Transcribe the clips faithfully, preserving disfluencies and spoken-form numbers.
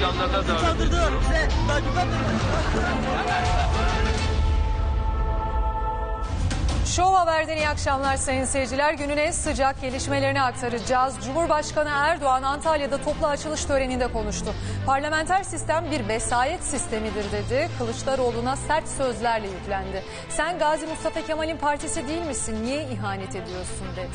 ekranlarına davet ediyorum. Show Haber'den iyi akşamlar sayın seyirciler. Günün en sıcak gelişmelerini aktaracağız. Cumhurbaşkanı Erdoğan Antalya'da toplu açılış töreninde konuştu. Parlamenter sistem bir vesayet sistemidir dedi. Kılıçdaroğlu'na sert sözlerle yüklendi. Sen Gazi Mustafa Kemal'in partisi değil misin? Niye ihanet ediyorsun dedi.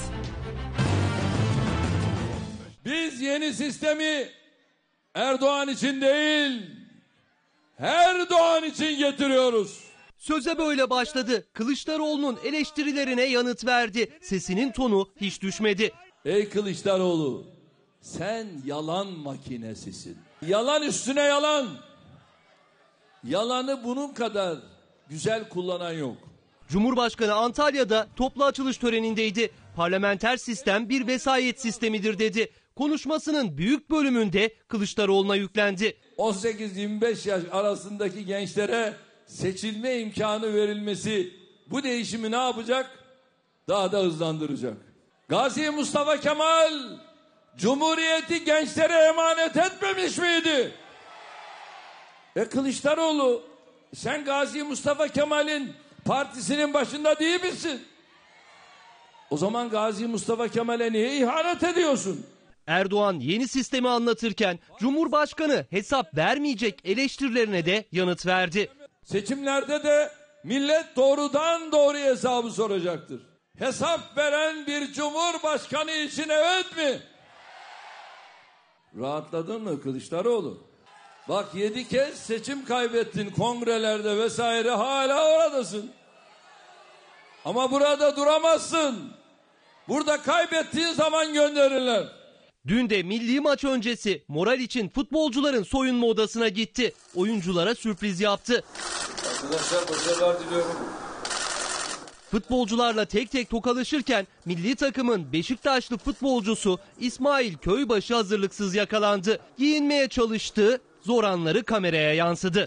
Biz yeni sistemi Erdoğan için değil, her Doğan için getiriyoruz. Söze böyle başladı. Kılıçdaroğlu'nun eleştirilerine yanıt verdi. Sesinin tonu hiç düşmedi. Ey Kılıçdaroğlu, sen yalan makinesisin. Yalan üstüne yalan. Yalanı bunun kadar güzel kullanan yok. Cumhurbaşkanı Antalya'da toplu açılış törenindeydi. Parlamenter sistem bir vesayet sistemidir dedi. Konuşmasının büyük bölümünde Kılıçdaroğlu'na yüklendi. on sekiz yirmi beş yaş arasındaki gençlere seçilme imkanı verilmesi bu değişimi ne yapacak? Daha da hızlandıracak. Gazi Mustafa Kemal Cumhuriyeti gençlere emanet etmemiş miydi? Ve Kılıçdaroğlu, sen Gazi Mustafa Kemal'in partisinin başında değil misin? O zaman Gazi Mustafa Kemal'e niye ihanet ediyorsun? Erdoğan yeni sistemi anlatırken Cumhurbaşkanı hesap vermeyecek eleştirilerine de yanıt verdi. Seçimlerde de millet doğrudan doğruya hesabı soracaktır. Hesap veren bir cumhurbaşkanı için evet mi? Rahatladın mı Kılıçdaroğlu? Bak yedi kez seçim kaybettin kongrelerde vesaire, hala oradasın. Ama burada duramazsın. Burada kaybettiğin zaman gönderirler. Dün de milli maç öncesi moral için futbolcuların soyunma odasına gitti. Oyunculara sürpriz yaptı. Arkadaşlar başarılar diliyorum. Futbolcularla tek tek tokalaşırken milli takımın Beşiktaşlı futbolcusu İsmail Köybaşı hazırlıksız yakalandı. Giyinmeye çalıştı, zor anları kameraya yansıdı.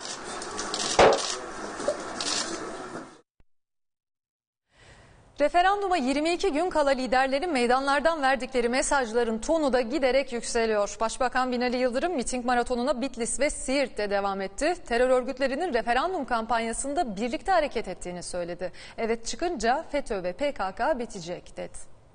Referanduma yirmi iki gün kala liderlerin meydanlardan verdikleri mesajların tonu da giderek yükseliyor. Başbakan Binali Yıldırım miting maratonuna Bitlis ve Siirt'te devam etti. Terör örgütlerinin referandum kampanyasında birlikte hareket ettiğini söyledi. Evet çıkınca FETÖ ve P K K bitecek dedi.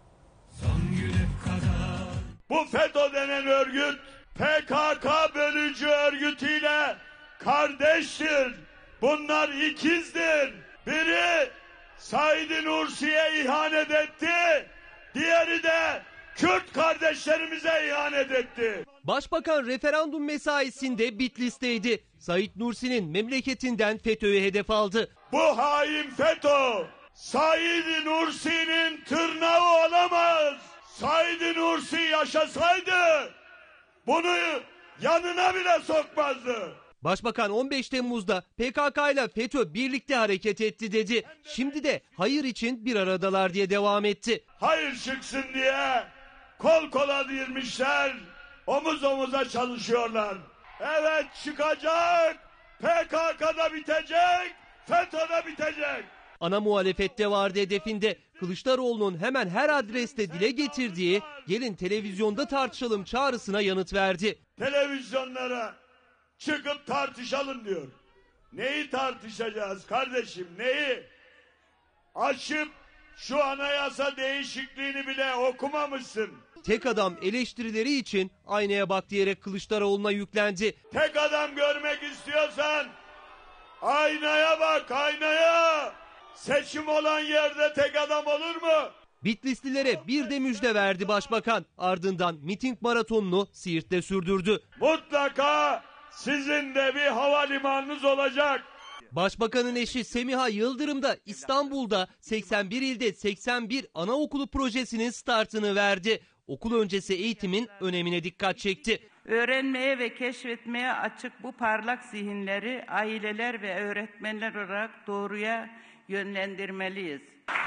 Bu FETÖ denen örgüt P K K bölücü örgütüyle kardeştir. Bunlar ikizdir. Biri Said Nursi'ye ihanet etti, diğeri de Kürt kardeşlerimize ihanet etti. Başbakan referandum mesaisinde Bitlis'teydi. Said Nursi'nin memleketinden FETÖ'yü hedef aldı. Bu hain FETÖ, Said Nursi'nin tırnağı olamaz. Said Nursi yaşasaydı bunu yanına bile sokmazdı. Başbakan on beş Temmuz'da P K K ile FETÖ birlikte hareket etti dedi. Şimdi de hayır için bir aradalar diye devam etti. Hayır çıksın diye kol kola girmişler, omuz omuza çalışıyorlar. Evet çıkacak, P K K'da bitecek, FETÖ'de bitecek. Ana muhalefette vardı hedefinde. Kılıçdaroğlu'nun hemen her adreste dile getirdiği gelin televizyonda tartışalım çağrısına yanıt verdi. Televizyonlara çıkıp tartışalım diyor. Neyi tartışacağız kardeşim, neyi? Açıp şu anayasa değişikliğini bile okumamışsın. Tek adam eleştirileri için aynaya bak diyerek Kılıçdaroğlu'na yüklendi. Tek adam görmek istiyorsan aynaya bak, aynaya. Seçim olan yerde tek adam olur mu? Bitlislilere bir de müjde verdi başbakan. Ardından miting maratonunu Siirt'te sürdürdü. Mutlaka sizin de bir havalimanınız olacak. Başbakanın eşi Semiha Yıldırım da İstanbul'da seksen bir ilde seksen bir anaokulu projesinin startını verdi. Okul öncesi eğitimin önemine dikkat çekti. Öğrenmeye ve keşfetmeye açık bu parlak zihinleri aileler ve öğretmenler olarak doğruya yönlendirmeliyiz.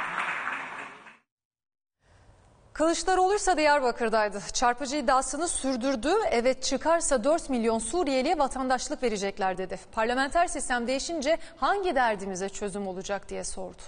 Kılıçdaroğlu ise Diyarbakır'daydı. Çarpıcı iddiasını sürdürdü. Evet çıkarsa dört milyon Suriyeli'ye vatandaşlık verecekler dedi. Parlamenter sistem değişince hangi derdimize çözüm olacak diye sordu.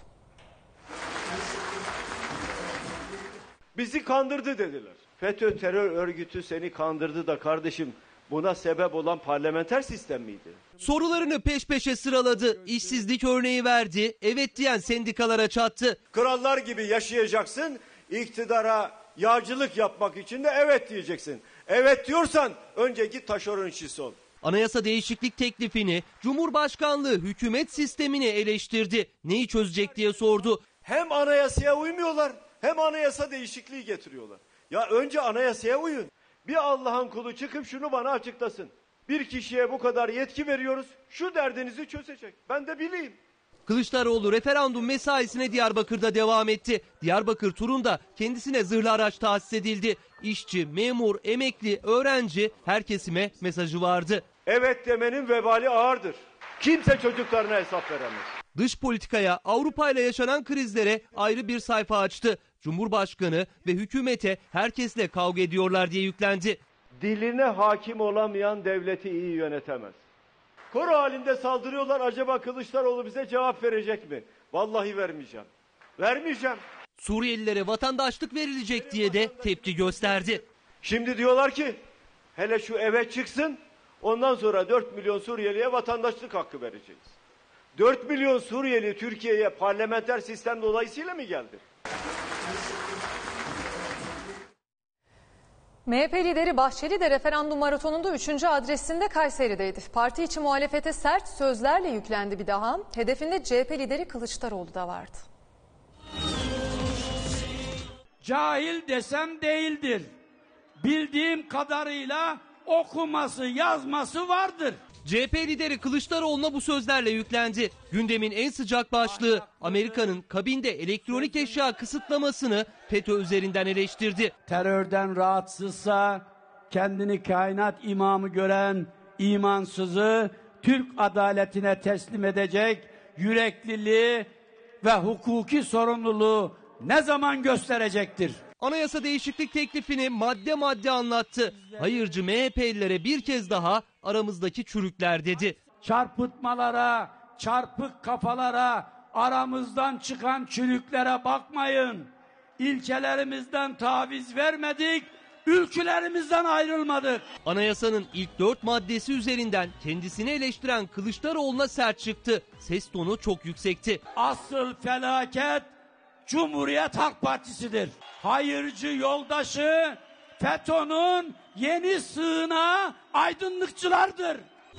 Bizi kandırdı dediler. FETÖ terör örgütü seni kandırdı da kardeşim Buna sebep olan parlamenter sistem miydi? Sorularını peş peşe sıraladı. İşsizlik örneği verdi. Evet diyen sendikalara çattı. Krallar gibi yaşayacaksın. İktidara yağcılık yapmak için de evet diyeceksin. Evet diyorsan önce git taşeron işçisi ol. Anayasa değişiklik teklifini, Cumhurbaşkanlığı hükümet sistemini eleştirdi. Neyi çözecek diye sordu. Hem anayasaya uymuyorlar hem anayasa değişikliği getiriyorlar. Ya önce anayasaya uyun. Bir Allah'ın kulu çıkıp şunu bana açıklasın. Bir kişiye bu kadar yetki veriyoruz. Şu derdinizi çözecek. Ben de bileyim. Kılıçdaroğlu referandum mesaisine Diyarbakır'da devam etti. Diyarbakır turunda kendisine zırhlı araç tahsis edildi. İşçi, memur, emekli, öğrenci her kesime mesajı vardı. Evet demenin vebali ağırdır. Kimse çocuklarına hesap veremez. Dış politikaya, Avrupa ile yaşanan krizlere ayrı bir sayfa açtı. Cumhurbaşkanı ve hükümete herkesle kavga ediyorlar diye yüklendi. Diline hakim olamayan devleti iyi yönetemez. Koro halinde saldırıyorlar. Acaba Kılıçdaroğlu bize cevap verecek mi? Vallahi vermeyeceğim. Vermeyeceğim. Suriyelilere vatandaşlık verilecek diye de tepki gösterdi. Şimdi diyorlar ki hele şu eve çıksın ondan sonra dört milyon Suriyeliye vatandaşlık hakkı vereceğiz. dört milyon Suriyeli Türkiye'ye parlamenter sistem dolayısıyla mı geldi? M H P lideri Bahçeli de referandum maratonunda üçüncü adresinde Kayseri'deydi. Parti içi muhalefete sert sözlerle yüklendi bir daha. Hedefinde C H P lideri Kılıçdaroğlu da vardı. Cahil desem değildir. Bildiğim kadarıyla okuması, yazması vardır. C H P lideri Kılıçdaroğlu'na bu sözlerle yüklendi. Gündemin en sıcak başlığı Amerika'nın kabinde elektronik eşya kısıtlamasını FETÖ üzerinden eleştirdi. Terörden rahatsızsa kendini kainat imamı gören imansızı Türk adaletine teslim edecek yürekliliği ve hukuki sorumluluğu ne zaman gösterecektir? Anayasa değişiklik teklifini madde madde anlattı. Hayırcı M H P'lilere bir kez daha aramızdaki çürükler dedi. Çarpıtmalara, çarpık kafalara, aramızdan çıkan çürüklere bakmayın. İlkelerimizden taviz vermedik, ülkülerimizden ayrılmadık. Anayasanın ilk dört maddesi üzerinden kendisini eleştiren Kılıçdaroğlu'na sert çıktı. Ses tonu çok yüksekti. Asıl felaket Cumhuriyet Halk Partisi'dir. Hayırcı yoldaşı FETÖ'nün yeni sığınağı aydınlıkçılardır.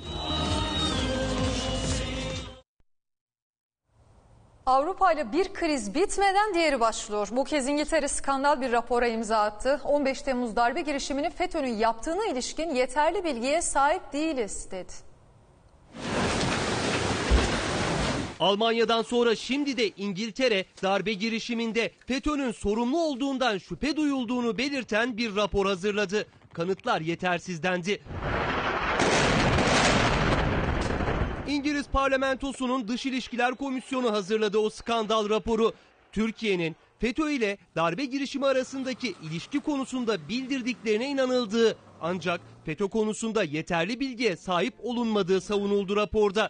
Avrupa ile bir kriz bitmeden diğeri başlıyor. Bu kez İngiltere skandal bir rapora imza attı. on beş Temmuz darbe girişimini FETÖ'nün yaptığına ilişkin yeterli bilgiye sahip değiliz dedi. Almanya'dan sonra şimdi de İngiltere darbe girişiminde FETÖ'nün sorumlu olduğundan şüphe duyulduğunu belirten bir rapor hazırladı. Kanıtlar yetersiz dendi. İngiliz parlamentosunun Dış İlişkiler Komisyonu hazırladı o skandal raporu. Türkiye'nin FETÖ ile darbe girişimi arasındaki ilişki konusunda bildirdiklerine inanıldığı ancak FETÖ konusunda yeterli bilgiye sahip olunmadığı savunuldu raporda.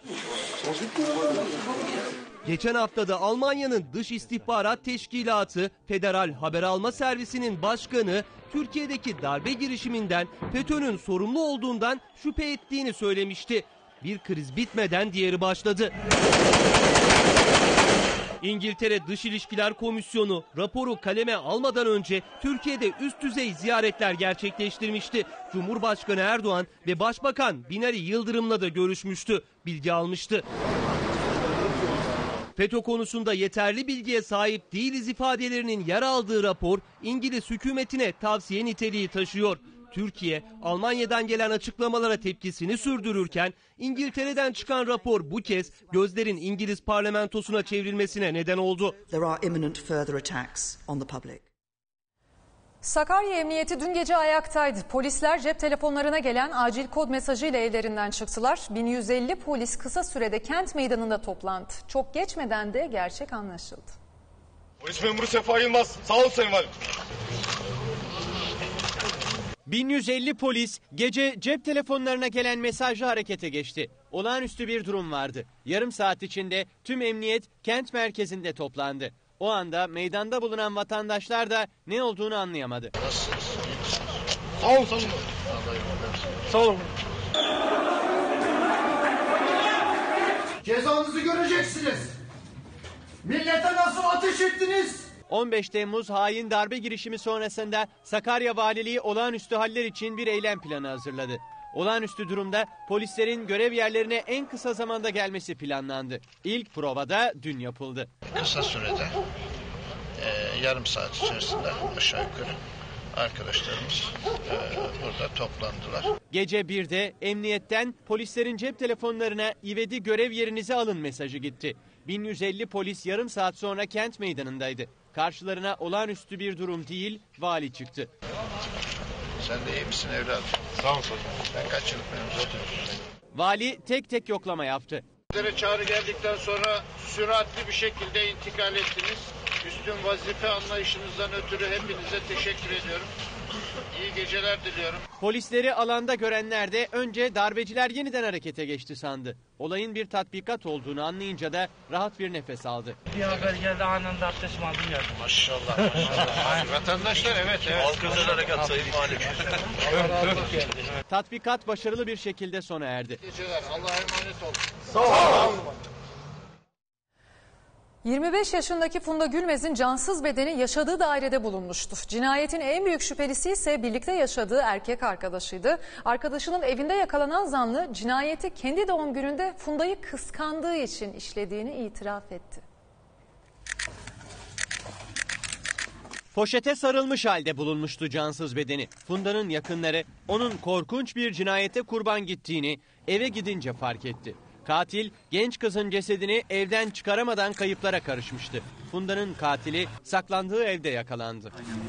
Geçen haftada Almanya'nın Dış İstihbarat Teşkilatı Federal Haber Alma Servisi'nin başkanı Türkiye'deki darbe girişiminden FETÖ'nün sorumlu olduğundan şüphe ettiğini söylemişti. Bir kriz bitmeden diğeri başladı. İngiltere Dış İlişkiler Komisyonu raporu kaleme almadan önce Türkiye'de üst düzey ziyaretler gerçekleştirmişti. Cumhurbaşkanı Erdoğan ve Başbakan Binali Yıldırım'la da görüşmüştü, bilgi almıştı. FETÖ konusunda yeterli bilgiye sahip değiliz ifadelerinin yer aldığı rapor İngiliz hükümetine tavsiye niteliği taşıyor. Türkiye, Almanya'dan gelen açıklamalara tepkisini sürdürürken İngiltere'den çıkan rapor bu kez gözlerin İngiliz parlamentosuna çevrilmesine neden oldu. There are imminent further attacks on the public. Sakarya Emniyeti dün gece ayaktaydı. Polisler cep telefonlarına gelen acil kod mesajıyla evlerinden çıktılar. bin yüz elli polis kısa sürede kent meydanında toplandı. Çok geçmeden de gerçek anlaşıldı. Polis memuru Sefa Yılmaz, sağ ol Sayın Valim. bin yüz elli polis gece cep telefonlarına gelen mesajla harekete geçti. Olağanüstü bir durum vardı. Yarım saat içinde tüm emniyet kent merkezinde toplandı. O anda meydanda bulunan vatandaşlar da ne olduğunu anlayamadı. Sağ ol, sağ ol. Sağ olun. Cezanızı göreceksiniz. Millete nasıl ateş ettiniz? on beş Temmuz hain darbe girişimi sonrasında Sakarya Valiliği olağanüstü haller için bir eylem planı hazırladı. Olağanüstü durumda polislerin görev yerlerine en kısa zamanda gelmesi planlandı. İlk provada dün yapıldı. Kısa sürede e, yarım saat içerisinde aşağı yukarı arkadaşlarımız e, burada toplandılar. Gece birde emniyetten polislerin cep telefonlarına "İvedi görev yerinize alın" mesajı gitti. bin yüz elli polis yarım saat sonra kent meydanındaydı. Karşılarına olağanüstü bir durum değil, vali çıktı. Sen de iyi misin evladım? Sağ olun. Ben kaç yıllık memnunum. Vali tek tek yoklama yaptı. Sizlere çağrı geldikten sonra süratli bir şekilde intikal ettiniz. Üstün vazife anlayışınızdan ötürü hepinize teşekkür ediyorum. İyi geceler diliyorum. Polisleri alanda görenler de önce darbeciler yeniden harekete geçti sandı. Olayın bir tatbikat olduğunu anlayınca da rahat bir nefes aldı. Bir haber geldi, anında abdestimi aldım geldim. Maşallah maşallah. Vatandaşlar evet evet. Halkın harekat sayın valim. Tatbikat başarılı bir şekilde sona erdi. İyi geceler. Allah'a emanet olun. Sağ olun. yirmi beş yaşındaki Funda Gülmez'in cansız bedeni yaşadığı dairede bulunmuştu. Cinayetin en büyük şüphelisi ise birlikte yaşadığı erkek arkadaşıydı. Arkadaşının evinde yakalanan zanlı cinayeti kendi doğum gününde Funda'yı kıskandığı için işlediğini itiraf etti. Poşete sarılmış halde bulunmuştu cansız bedeni. Funda'nın yakınları onun korkunç bir cinayete kurban gittiğini eve gidince fark etti. Katil genç kızın cesedini evden çıkaramadan kayıplara karışmıştı. Funda'nın katili saklandığı evde yakalandı.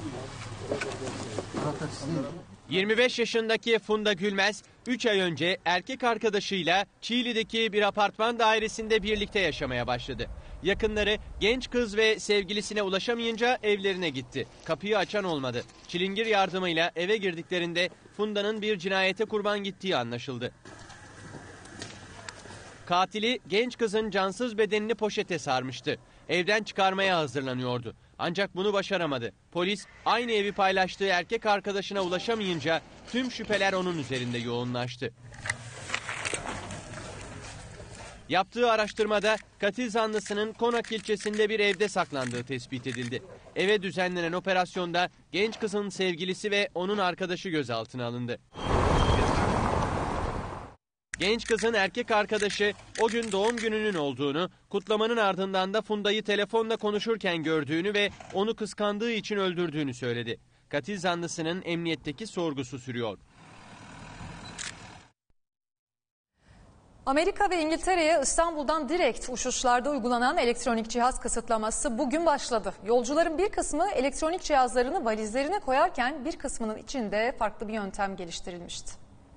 yirmi beş yaşındaki Funda Gülmez üç ay önce erkek arkadaşıyla Çiğli'deki bir apartman dairesinde birlikte yaşamaya başladı. Yakınları genç kız ve sevgilisine ulaşamayınca evlerine gitti. Kapıyı açan olmadı. Çilingir yardımıyla eve girdiklerinde Funda'nın bir cinayete kurban gittiği anlaşıldı. Katili genç kızın cansız bedenini poşete sarmıştı. Evden çıkarmaya hazırlanıyordu. Ancak bunu başaramadı. Polis aynı evi paylaştığı erkek arkadaşına ulaşamayınca tüm şüpheler onun üzerinde yoğunlaştı. Yaptığı araştırmada katil zanlısının Konak ilçesinde bir evde saklandığı tespit edildi. Eve düzenlenen operasyonda genç kızın sevgilisi ve onun arkadaşı gözaltına alındı. Genç kızın erkek arkadaşı o gün doğum gününün olduğunu, kutlamanın ardından da Funda'yı telefonla konuşurken gördüğünü ve onu kıskandığı için öldürdüğünü söyledi. Katil zanlısının emniyetteki sorgusu sürüyor. Amerika ve İngiltere'ye İstanbul'dan direkt uçuşlarda uygulanan elektronik cihaz kısıtlaması bugün başladı. Yolcuların bir kısmı elektronik cihazlarını valizlerine koyarken bir kısmının içinde farklı bir yöntem geliştirilmişti.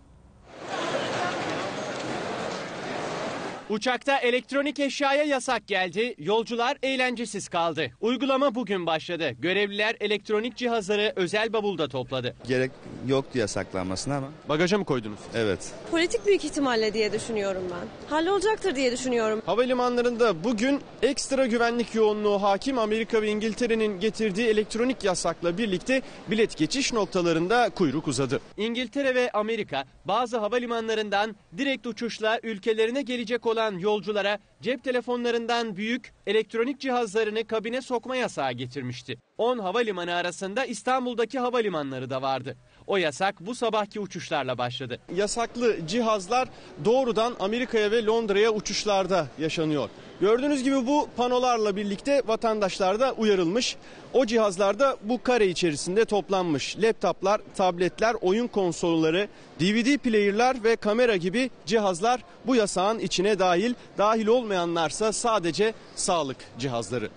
Uçakta elektronik eşyaya yasak geldi, yolcular eğlencesiz kaldı. Uygulama bugün başladı. Görevliler elektronik cihazları özel bavulda topladı. Gerek yoktu yasaklanmasına ama. Bagaja mı koydunuz? Evet. Politik büyük ihtimalle diye düşünüyorum ben. Hallolacaktır diye düşünüyorum. Havalimanlarında bugün ekstra güvenlik yoğunluğu hakim. Amerika ve İngiltere'nin getirdiği elektronik yasakla birlikte bilet geçiş noktalarında kuyruk uzadı. İngiltere ve Amerika bazı havalimanlarından direkt uçuşla ülkelerine gelecek olan yolculara cep telefonlarından büyük elektronik cihazlarını kabine sokma yasağı getirmişti. on havalimanı arasında İstanbul'daki havalimanları da vardı. O yasak bu sabahki uçuşlarla başladı. Yasaklı cihazlar doğrudan Amerika'ya ve Londra'ya uçuşlarda yaşanıyor. Gördüğünüz gibi bu panolarla birlikte vatandaşlar da uyarılmış. O cihazlarda bu kare içerisinde toplanmış. Laptoplar, tabletler, oyun konsolları, D V D player'lar ve kamera gibi cihazlar bu yasağın içine dahil. Dahil olmayanlarsa sadece sağlık cihazları.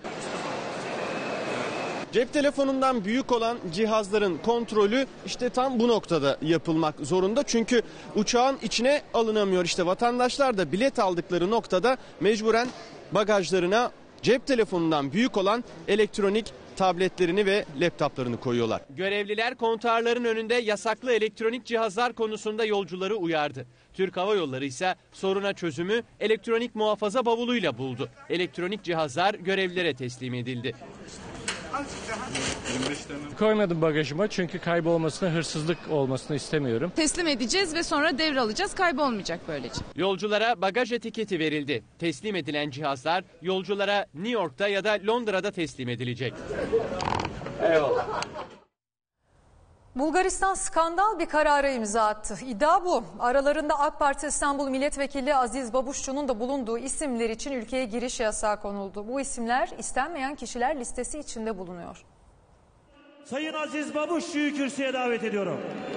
Cep telefonundan büyük olan cihazların kontrolü işte tam bu noktada yapılmak zorunda. Çünkü uçağın içine alınamıyor. İşte vatandaşlar da bilet aldıkları noktada mecburen bagajlarına cep telefonundan büyük olan elektronik tabletlerini ve laptoplarını koyuyorlar. Görevliler kontarların önünde yasaklı elektronik cihazlar konusunda yolcuları uyardı. Türk Hava Yolları ise soruna çözümü elektronik muhafaza bavuluyla buldu. Elektronik cihazlar görevlilere teslim edildi. Koymadım bagajıma çünkü kaybolmasını, hırsızlık olmasını istemiyorum. Teslim edeceğiz ve sonra devralacağız. Kaybolmayacak böylece. Yolculara bagaj etiketi verildi. Teslim edilen cihazlar yolculara New York'ta ya da Londra'da teslim edilecek. Eyvallah. Bulgaristan skandal bir karara imza attı. İddia bu. Aralarında AK Parti İstanbul Milletvekili Aziz Babuşçu'nun da bulunduğu isimler için ülkeye giriş yasağı konuldu. Bu isimler istenmeyen kişiler listesi içinde bulunuyor. Sayın Aziz Babuşçu'yu kürsüye davet ediyorum.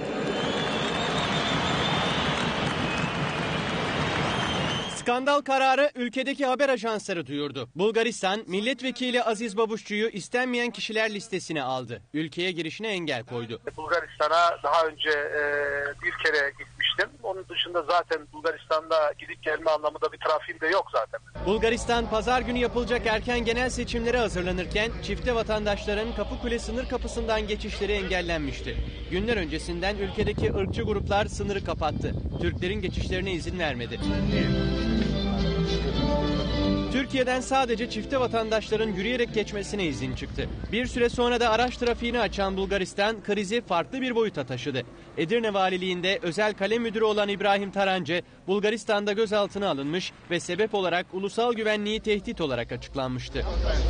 Skandal kararı ülkedeki haber ajansları duyurdu. Bulgaristan milletvekili Aziz Babuşçu'yu istenmeyen kişiler listesine aldı. Ülkeye girişine engel koydu. Bulgaristan'a daha önce e, bir kere gitmiştim. Onun dışında zaten Bulgaristan'da gidip gelme anlamında bir trafiğim de yok zaten. Bulgaristan pazar günü yapılacak erken genel seçimlere hazırlanırken çifte vatandaşların Kapıkule sınır kapısından geçişleri engellenmişti. Günler öncesinden ülkedeki ırkçı gruplar sınırı kapattı. Türklerin geçişlerine izin vermedi. Türkiye'den sadece çifte vatandaşların yürüyerek geçmesine izin çıktı. Bir süre sonra da araç trafiğini açan Bulgaristan krizi farklı bir boyuta taşıdı. Edirne Valiliğinde özel kalem müdürü olan İbrahim Tarancı Bulgaristan'da gözaltına alınmış ve sebep olarak ulusal güvenliği tehdit olarak açıklanmıştı.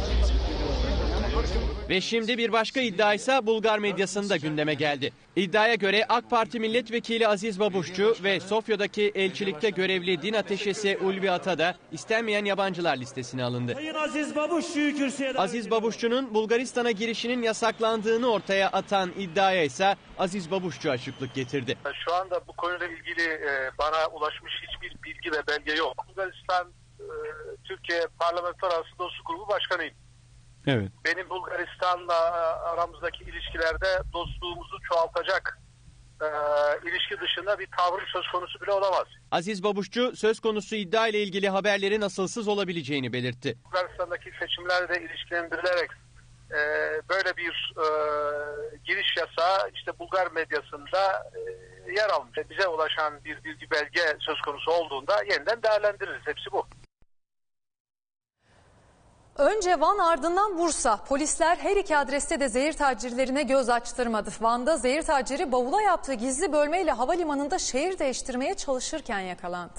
Ve şimdi bir başka iddia ise Bulgar medyasında gündeme geldi. İddiaya göre AK Parti milletvekili Aziz Babuşçu ve Sofya'daki elçilikte görevli din ateşesi Ulvi Ata da istenmeyen yabancılar listesine alındı. Sayın Aziz Babuşçu'yu kürsüye davet Aziz Babuşçu'nun Bulgaristan'a girişinin yasaklandığını ortaya atan iddiaya ise Aziz Babuşçu açıklık getirdi. Şu anda bu konuyla ilgili bana ulaşmış hiçbir bilgi ve belge yok. Bulgaristan Türkiye Parlamenter Arası Dostluk Grubu Başkanıyım. Evet. Benim Bulgaristan'la aramızdaki ilişkilerde dostluğumuzu çoğaltacak e, ilişki dışında bir tavrım söz konusu bile olamaz. Aziz Babuşçu söz konusu iddia ile ilgili haberlerin asılsız olabileceğini belirtti. Bulgaristan'daki seçimlerle ilişkilendirilerek e, böyle bir e, giriş yasağı işte Bulgar medyasında e, yer almış. Bize ulaşan bir bilgi belge söz konusu olduğunda yeniden değerlendiririz. Hepsi bu. Önce Van, ardından Bursa. Polisler her iki adreste de zehir tacirlerine göz açtırmadı. Van'da zehir taciri bavula yaptığı gizli bölmeyle havalimanında şehir değiştirmeye çalışırken yakalandı.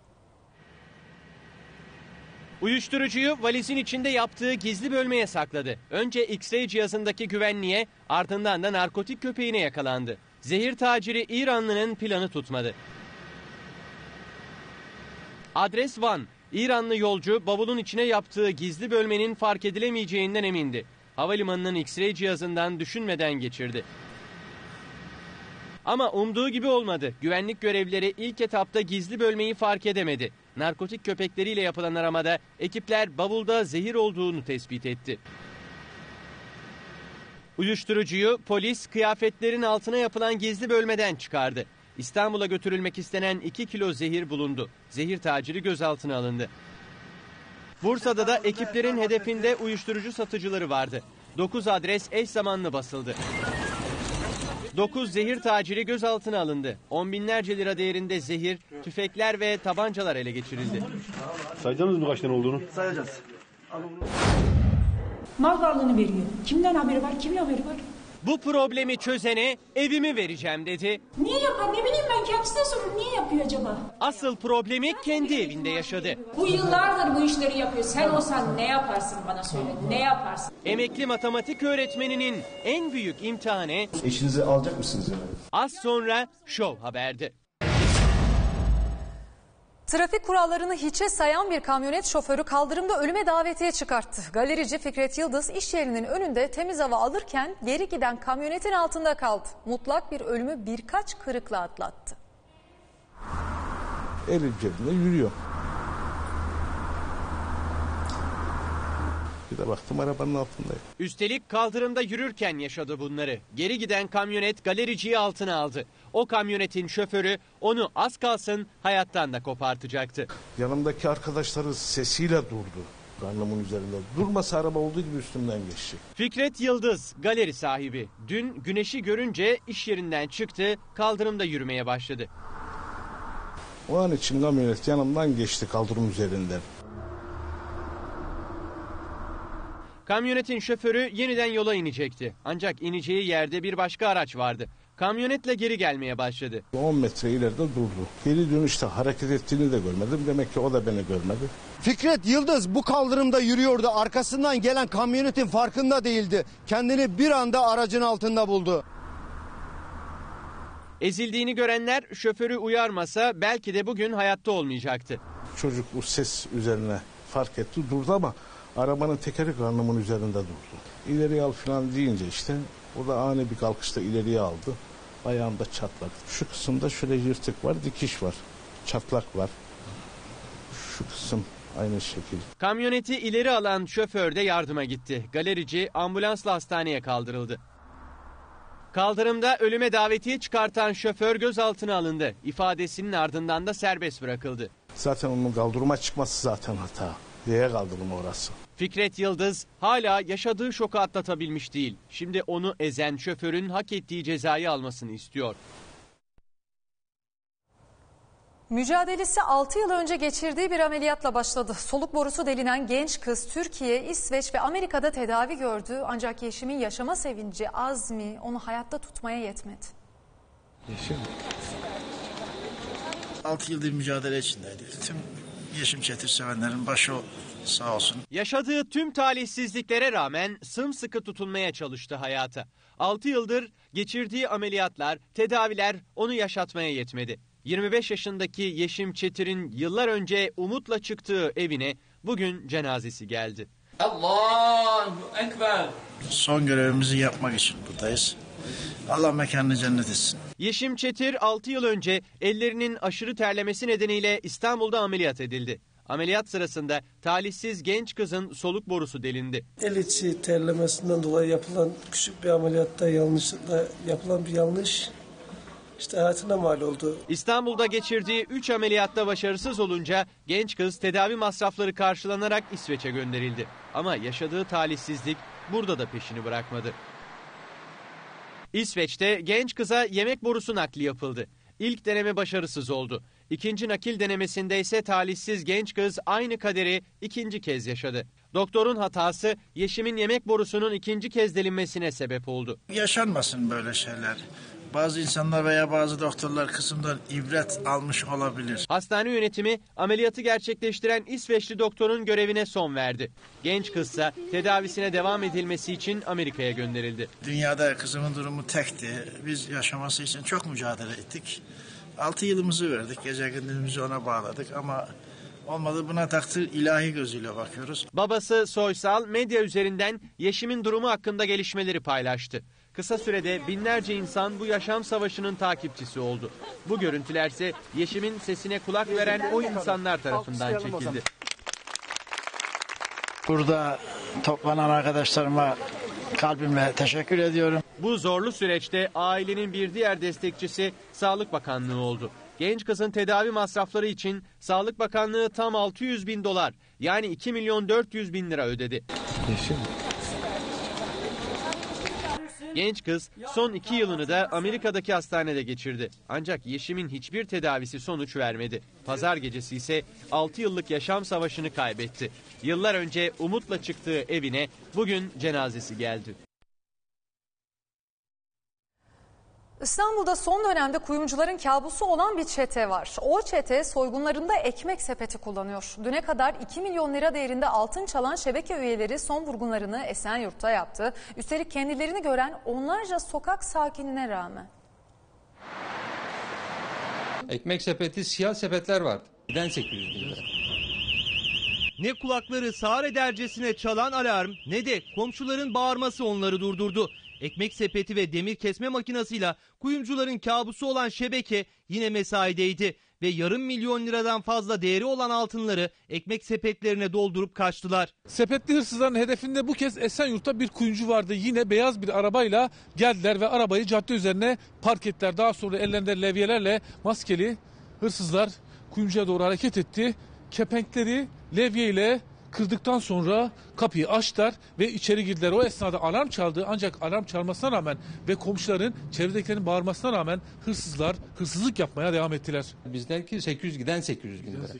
Uyuşturucuyu valizin içinde yaptığı gizli bölmeye sakladı. Önce X-ray cihazındaki güvenliğe, ardından da narkotik köpeğine yakalandı. Zehir taciri İranlı'nın planı tutmadı. Adres Van. İranlı yolcu bavulun içine yaptığı gizli bölmenin fark edilemeyeceğinden emindi. Havalimanının X-ray cihazından düşünmeden geçirdi. Ama umduğu gibi olmadı. Güvenlik görevlileri ilk etapta gizli bölmeyi fark edemedi. Narkotik köpekleriyle yapılan aramada ekipler bavulda zehir olduğunu tespit etti. Uyuşturucuyu polis kıyafetlerin altına yapılan gizli bölmeden çıkardı. İstanbul'a götürülmek istenen iki kilo zehir bulundu. Zehir taciri gözaltına alındı. Bursa'da da ekiplerin hedefinde uyuşturucu satıcıları vardı. dokuz adres eş zamanlı basıldı. dokuz zehir taciri gözaltına alındı. On binlerce lira değerinde zehir, tüfekler ve tabancalar ele geçirildi. Saydınız mı kaç tane olduğunu? Sayacağız. Mal varlığını veriyor. Kimden haberi var, kimin haberi var? Bu problemi çözene evimi vereceğim dedi. Niye yapar? Ne bileyim ben, kendisine sorun. Niye yapıyor acaba? Asıl problemi kendi evinde yaşadı. Bu yıllardır bu işleri yapıyor. Sen olsan ne yaparsın bana söyle. Ne yaparsın? Emekli matematik öğretmeninin en büyük imtihanı... Eşinizi alacak mısınız yani? Az sonra Show Haber'de. Trafik kurallarını hiçe sayan bir kamyonet şoförü kaldırımda ölüme davetiye çıkarttı. Galerici Fikret Yıldız iş yerinin önünde temiz hava alırken geri giden kamyonetin altında kaldı. Mutlak bir ölümü birkaç kırıkla atlattı. Eli cebinde yürüyor. Bir de baktım arabanın altındayım. Üstelik kaldırımda yürürken yaşadı bunları. Geri giden kamyonet galericiyi altına aldı. O kamyonetin şoförü onu az kalsın hayattan da kopartacaktı. Yanımdaki arkadaşları sesiyle durdu. Karnımın üzerinde. Durmasa araba olduğu gibi üstümden geçti. Fikret Yıldız galeri sahibi. Dün güneşi görünce iş yerinden çıktı, kaldırımda yürümeye başladı. O an için kamyonet yanımdan geçti kaldırım üzerinden. Kamyonetin şoförü yeniden yola inecekti. Ancak ineceği yerde bir başka araç vardı. Kamyonetle geri gelmeye başladı. on metre ileride durdu. Geri dönüşte hareket ettiğini de görmedim. Demek ki o da beni görmedi. Fikret Yıldız bu kaldırımda yürüyordu. Arkasından gelen kamyonetin farkında değildi. Kendini bir anda aracın altında buldu. Ezildiğini görenler şoförü uyarmasa belki de bugün hayatta olmayacaktı. Çocuk bu ses üzerine fark etti, durdu ama arabanın tekeri karnımın üzerinde durdu. İleriye al falan deyince işte o da ani bir kalkışta ileriye aldı. Ayağımda çatlak. Şu kısımda şöyle yırtık var, dikiş var. Çatlak var. Şu kısım aynı şekilde. Kamyoneti ileri alan şoför de yardıma gitti. Galerici ambulansla hastaneye kaldırıldı. Kaldırımda ölüme davetiye çıkartan şoför gözaltına alındı. İfadesinin ardından da serbest bırakıldı. Zaten onun kaldırıma çıkması zaten hata. Diye kaldırım orası. Fikret Yıldız hala yaşadığı şoku atlatabilmiş değil. Şimdi onu ezen şoförün hak ettiği cezayı almasını istiyor. Mücadelesi altı yıl önce geçirdiği bir ameliyatla başladı. Soluk borusu delinen genç kız Türkiye, İsveç ve Amerika'da tedavi gördü. Ancak Yeşim'in yaşama sevinci, azmi onu hayatta tutmaya yetmedi. Yeşim. altı yıldır mücadele içindeydi. Tüm Yeşim Çetir sevenlerin başı sağ olsun. Yaşadığı tüm talihsizliklere rağmen sımsıkı tutunmaya çalıştı hayata. altı yıldır geçirdiği ameliyatlar, tedaviler onu yaşatmaya yetmedi. yirmi beş yaşındaki Yeşim Çetir'in yıllar önce umutla çıktığı evine bugün cenazesi geldi. Allahu Ekber. Son görevimizi yapmak için buradayız. Allah mekanını cennet etsin. Yeşim Çetir altı yıl önce ellerinin aşırı terlemesi nedeniyle İstanbul'da ameliyat edildi. Ameliyat sırasında talihsiz genç kızın soluk borusu delindi. El içi terlemesinden dolayı yapılan küçük bir ameliyatta yanlışlıkla yapılan bir yanlış işte hayatına mal oldu. İstanbul'da geçirdiği üç ameliyatta başarısız olunca genç kız tedavi masrafları karşılanarak İsveç'e gönderildi. Ama yaşadığı talihsizlik burada da peşini bırakmadı. İsveç'te genç kıza yemek borusu nakli yapıldı. İlk deneme başarısız oldu. İkinci nakil denemesinde ise talihsiz genç kız aynı kaderi ikinci kez yaşadı. Doktorun hatası Yeşim'in yemek borusunun ikinci kez delinmesine sebep oldu. Yaşanmasın böyle şeyler. Bazı insanlar veya bazı doktorlar kısımdan ibret almış olabilir. Hastane yönetimi ameliyatı gerçekleştiren İsveçli doktorun görevine son verdi. Genç kızsa tedavisine devam edilmesi için Amerika'ya gönderildi. Dünyada kızımın durumu tekti. Biz yaşaması için çok mücadele ettik. altı yılımızı verdik. Gece gündüzümüzü ona bağladık ama olmadı, buna takdir ilahi gözüyle bakıyoruz. Babası Soysal medya üzerinden Yeşim'in durumu hakkında gelişmeleri paylaştı. Kısa sürede binlerce insan bu yaşam savaşının takipçisi oldu. Bu görüntülerse Yeşim'in sesine kulak veren o insanlar tarafından çekildi. Burada toplanan arkadaşlarıma kalbimle teşekkür ediyorum. Bu zorlu süreçte ailenin bir diğer destekçisi Sağlık Bakanlığı oldu. Genç kızın tedavi masrafları için Sağlık Bakanlığı tam altı yüz bin dolar yani iki milyon dört yüz bin lira ödedi. Yeşim. Genç kız son iki yılını da Amerika'daki hastanede geçirdi. Ancak Yeşim'in hiçbir tedavisi sonuç vermedi. Pazar gecesi ise altı yıllık yaşam savaşını kaybetti. Yıllar önce umutla çıktığı evine bugün cenazesi geldi. İstanbul'da son dönemde kuyumcuların kabusu olan bir çete var. O çete soygunlarında ekmek sepeti kullanıyor. Düne kadar iki milyon lira değerinde altın çalan şebeke üyeleri son vurgunlarını Esenyurt'ta yaptı. Üstelik kendilerini gören onlarca sokak sakinine rağmen. Ekmek sepeti, siyah sepetler vardı. Neden sekiz yüz bin lira? Ne kulakları sağır edercesine çalan alarm ne de komşuların bağırması onları durdurdu. Ekmek sepeti ve demir kesme makinasıyla kuyumcuların kabusu olan şebeke yine mesaideydi ve yarım milyon liradan fazla değeri olan altınları ekmek sepetlerine doldurup kaçtılar. Sepetli hırsızların hedefinde bu kez Esenyurt'ta bir kuyumcu vardı. Yine beyaz bir arabayla geldiler ve arabayı cadde üzerine park ettiler. Daha sonra ellerinde levyelerle maskeli hırsızlar kuyumcuya doğru hareket etti. Kepenkleri levyeyle kırdıktan sonra kapıyı açtılar ve içeri girdiler. O esnada alarm çaldı, ancak alarm çalmasına rağmen ve komşuların, çevredekilerin bağırmasına rağmen hırsızlar hırsızlık yapmaya devam ettiler. Bizden ki sekiz yüz, giden sekiz yüz bin lira.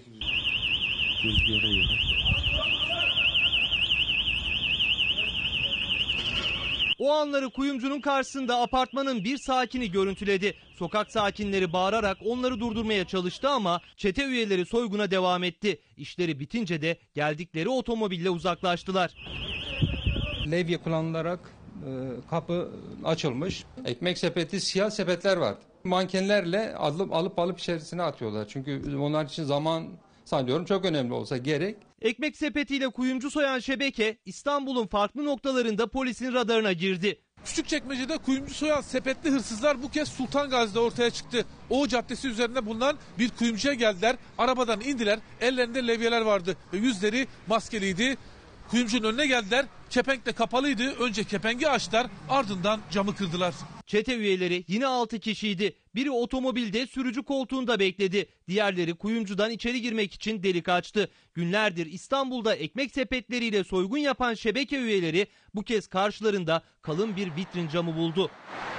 O anları kuyumcunun karşısında apartmanın bir sakini görüntüledi. Sokak sakinleri bağırarak onları durdurmaya çalıştı ama çete üyeleri soyguna devam etti. İşleri bitince de geldikleri otomobille uzaklaştılar. Levye kullanılarak e, kapı açılmış. Ekmek sepeti, siyah sepetler vardı. Mankenlerle alıp alıp alıp içerisine atıyorlar. Çünkü onlar için zaman sanıyorum çok önemli olsa gerek. Ekmek sepetiyle kuyumcu soyan şebeke İstanbul'un farklı noktalarında polisin radarına girdi. Küçükçekmece'de kuyumcu soyan sepetli hırsızlar bu kez Sultan Gazi'de ortaya çıktı. O caddesi üzerinde bulunan bir kuyumcuya geldiler. Arabadan indiler. Ellerinde levyeler vardı ve yüzleri maskeliydi. Kuyumcunun önüne geldiler. Kepenk de kapalıydı. Önce kepengi açtılar, ardından camı kırdılar. Çete üyeleri yine altı kişiydi. Biri otomobilde sürücü koltuğunda bekledi. Diğerleri kuyumcudan içeri girmek için delik açtı. Günlerdir İstanbul'da ekmek sepetleriyle soygun yapan şebeke üyeleri bu kez karşılarında kalın bir vitrin camı buldu.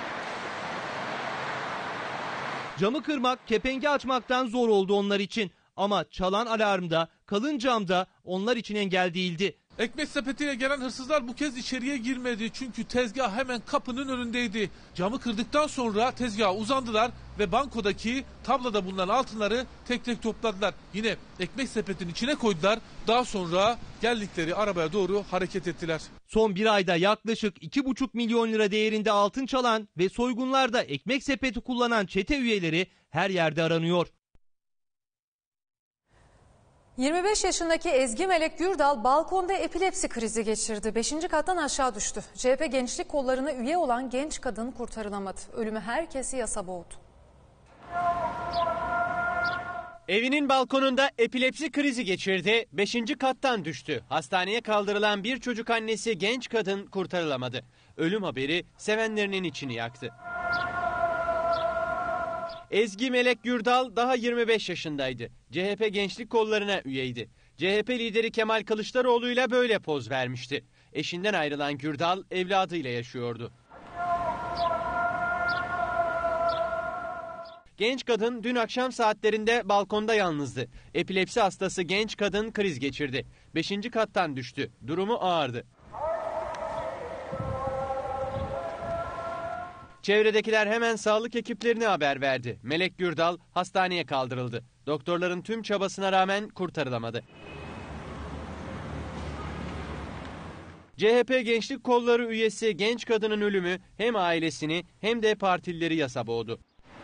Camı kırmak, kepengi açmaktan zor oldu onlar için. Ama çalan alarmda, kalın camda onlar için engel değildi. Ekmek sepetiyle gelen hırsızlar bu kez içeriye girmedi çünkü tezgah hemen kapının önündeydi. Camı kırdıktan sonra tezgaha uzandılar ve bankodaki tabloda bulunan altınları tek tek topladılar. Yine ekmek sepetinin içine koydular. Daha sonra geldikleri arabaya doğru hareket ettiler. Son bir ayda yaklaşık iki buçuk milyon lira değerinde altın çalan ve soygunlarda ekmek sepeti kullanan çete üyeleri her yerde aranıyor. yirmi beş yaşındaki Ezgi Melek Gürdal balkonda epilepsi krizi geçirdi. beşinci kattan aşağı düştü. C H P Gençlik Kolları'na üye olan genç kadın kurtarılamadı. Ölümü herkesi yasa boğdu. Evinin balkonunda epilepsi krizi geçirdi. beşinci kattan düştü. Hastaneye kaldırılan bir çocuk annesi genç kadın kurtarılamadı. Ölüm haberi sevenlerinin içini yaktı. Ezgi Melek Gürdal daha yirmi beş yaşındaydı. C H P Gençlik Kolları'na üyeydi. C H P lideri Kemal Kılıçdaroğlu'yla böyle poz vermişti. Eşinden ayrılan Gürdal evladıyla yaşıyordu. Genç kadın dün akşam saatlerinde balkonda yalnızdı. Epilepsi hastası genç kadın kriz geçirdi. beşinci kattan düştü. Durumu ağırdı. Çevredekiler hemen sağlık ekiplerine haber verdi. Melek Gürdal hastaneye kaldırıldı. Doktorların tüm çabasına rağmen kurtarılamadı. C H P Gençlik Kolları üyesi genç kadının ölümü hem ailesini hem de partilileri yasa boğdu.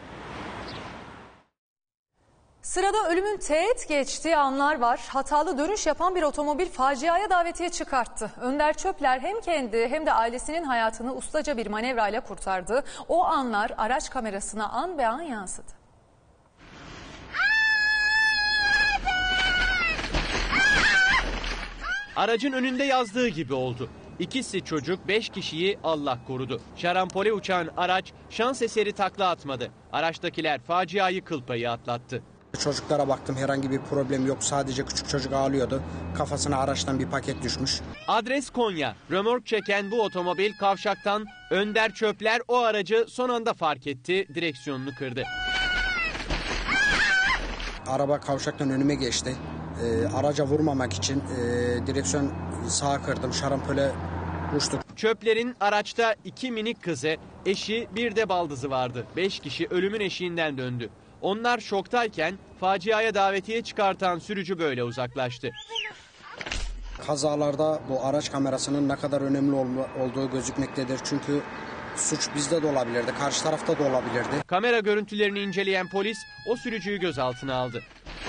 Sırada ölümün teğet geçtiği anlar var. Hatalı dönüş yapan bir otomobil faciaya davetiye çıkarttı. Önder Çöpler hem kendi hem de ailesinin hayatını ustaca bir manevrayla kurtardı. O anlar araç kamerasına an be an yansıdı. Aracın önünde yazdığı gibi oldu. İkisi çocuk, beş kişiyi Allah korudu. Şarampole uçan araç şans eseri takla atmadı. Araçtakiler faciayı kıl payı atlattı. Çocuklara baktım, herhangi bir problem yok. Sadece küçük çocuk ağlıyordu. Kafasına araçtan bir paket düşmüş. Adres Konya. Römork çeken bu otomobil kavşaktan Önder Çöpler o aracı son anda fark etti. Direksiyonunu kırdı. Araba kavşaktan önüme geçti. Ee, araca vurmamak için e, direksiyon sağa kırdım. Şarampole uçtuk. Çöpler'in araçta iki minik kızı, eşi bir de baldızı vardı. Beş kişi ölümün eşiğinden döndü. Onlar şoktayken faciaya davetiye çıkartan sürücü böyle uzaklaştı. Kazalarda bu araç kamerasının ne kadar önemli olduğu gözükmektedir. Çünkü suç bizde de olabilirdi, karşı tarafta da olabilirdi. Kamera görüntülerini inceleyen polis o sürücüyü gözaltına aldı.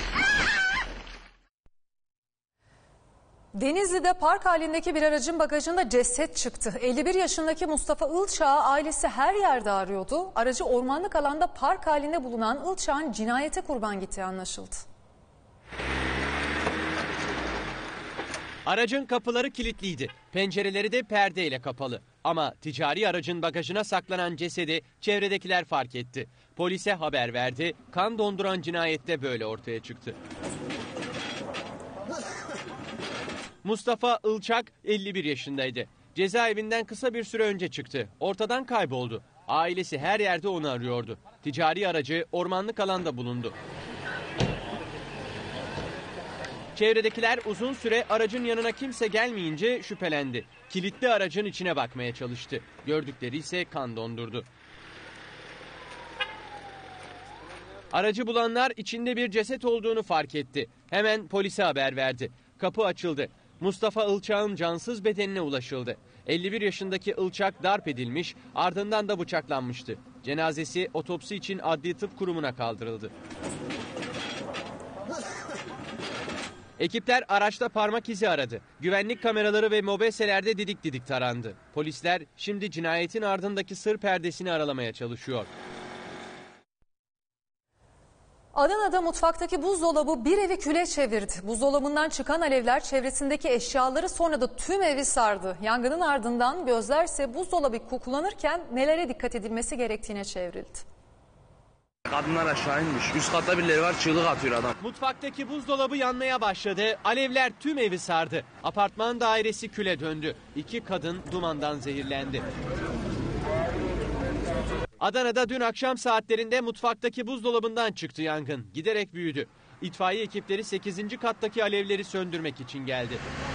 Denizli'de park halindeki bir aracın bagajında ceset çıktı. elli bir yaşındaki Mustafa Ilçağ'ı ailesi her yerde arıyordu. Aracı ormanlık alanda park halinde bulunan Ilçağ'ın cinayete kurban gittiği anlaşıldı. Aracın kapıları kilitliydi. Pencereleri de perdeyle kapalı. Ama ticari aracın bagajına saklanan cesedi çevredekiler fark etti. Polise haber verdi. Kan donduran cinayette böyle ortaya çıktı. Mustafa Ilçak elli bir yaşındaydı. Cezaevinden kısa bir süre önce çıktı. Ortadan kayboldu. Ailesi her yerde onu arıyordu. Ticari aracı ormanlık alanda bulundu. Çevredekiler uzun süre aracın yanına kimse gelmeyince şüphelendi. Kilitli aracın içine bakmaya çalıştı. Gördükleri ise kan dondurdu. Aracı bulanlar içinde bir ceset olduğunu fark etti. Hemen polise haber verdi. Kapı açıldı. Mustafa Ilçak'ın cansız bedenine ulaşıldı. elli bir yaşındaki Ilçak darp edilmiş, ardından da bıçaklanmıştı. Cenazesi otopsi için Adli Tıp Kurumu'na kaldırıldı. Ekipler araçta parmak izi aradı. Güvenlik kameraları ve mobeselerde didik didik tarandı. Polisler şimdi cinayetin ardındaki sır perdesini aralamaya çalışıyor. Adana'da mutfaktaki buzdolabı bir evi küle çevirdi. Buzdolabından çıkan alevler çevresindeki eşyaları, sonra da tüm evi sardı. Yangının ardından gözlerse buzdolabı kullanırken nelere dikkat edilmesi gerektiğine çevrildi. Kadınlar aşağı inmiş. Üst katta birileri var, çığlık atıyor adam. Mutfaktaki buzdolabı yanmaya başladı. Alevler tüm evi sardı. Apartman dairesi küle döndü. İki kadın dumandan zehirlendi. Adana'da dün akşam saatlerinde mutfaktaki buzdolabından çıktı yangın. Giderek büyüdü. İtfaiye ekipleri sekizinci kattaki alevleri söndürmek için geldi.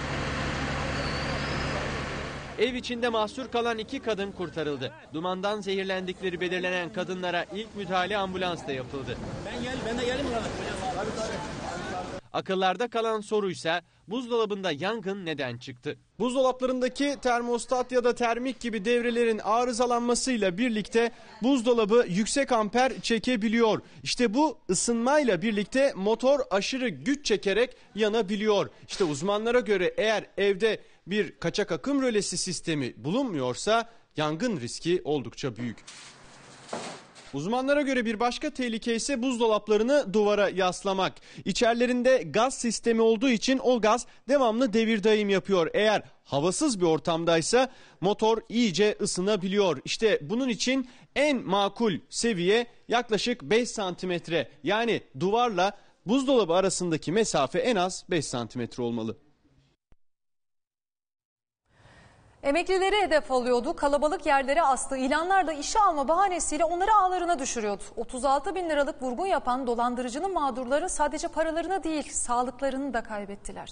Ev içinde mahsur kalan iki kadın kurtarıldı. Dumandan zehirlendikleri belirlenen kadınlara ilk müdahale ambulansla yapıldı. Ben gel, ben de gelim. Akıllarda kalan soruysa buzdolabında yangın neden çıktı? Buzdolaplarındaki termostat ya da termik gibi devrelerin arızalanmasıyla birlikte buzdolabı yüksek amper çekebiliyor. İşte bu ısınmayla birlikte motor aşırı güç çekerek yanabiliyor. İşte uzmanlara göre eğer evde bir kaçak akım rölesi sistemi bulunmuyorsa yangın riski oldukça büyük. Uzmanlara göre bir başka tehlike ise buzdolaplarını duvara yaslamak. İçerilerinde gaz sistemi olduğu için o gaz devamlı devir daim yapıyor. Eğer havasız bir ortamdaysa motor iyice ısınabiliyor. İşte bunun için en makul seviye yaklaşık beş santimetre. Yani duvarla buzdolabı arasındaki mesafe en az beş santimetre olmalı. Emeklileri hedef alıyordu, kalabalık yerlere astı, ilanlarla işe alma bahanesiyle onları ağlarına düşürüyordu. otuz altı bin liralık vurgun yapan dolandırıcının mağdurları sadece paralarını değil, sağlıklarını da kaybettiler.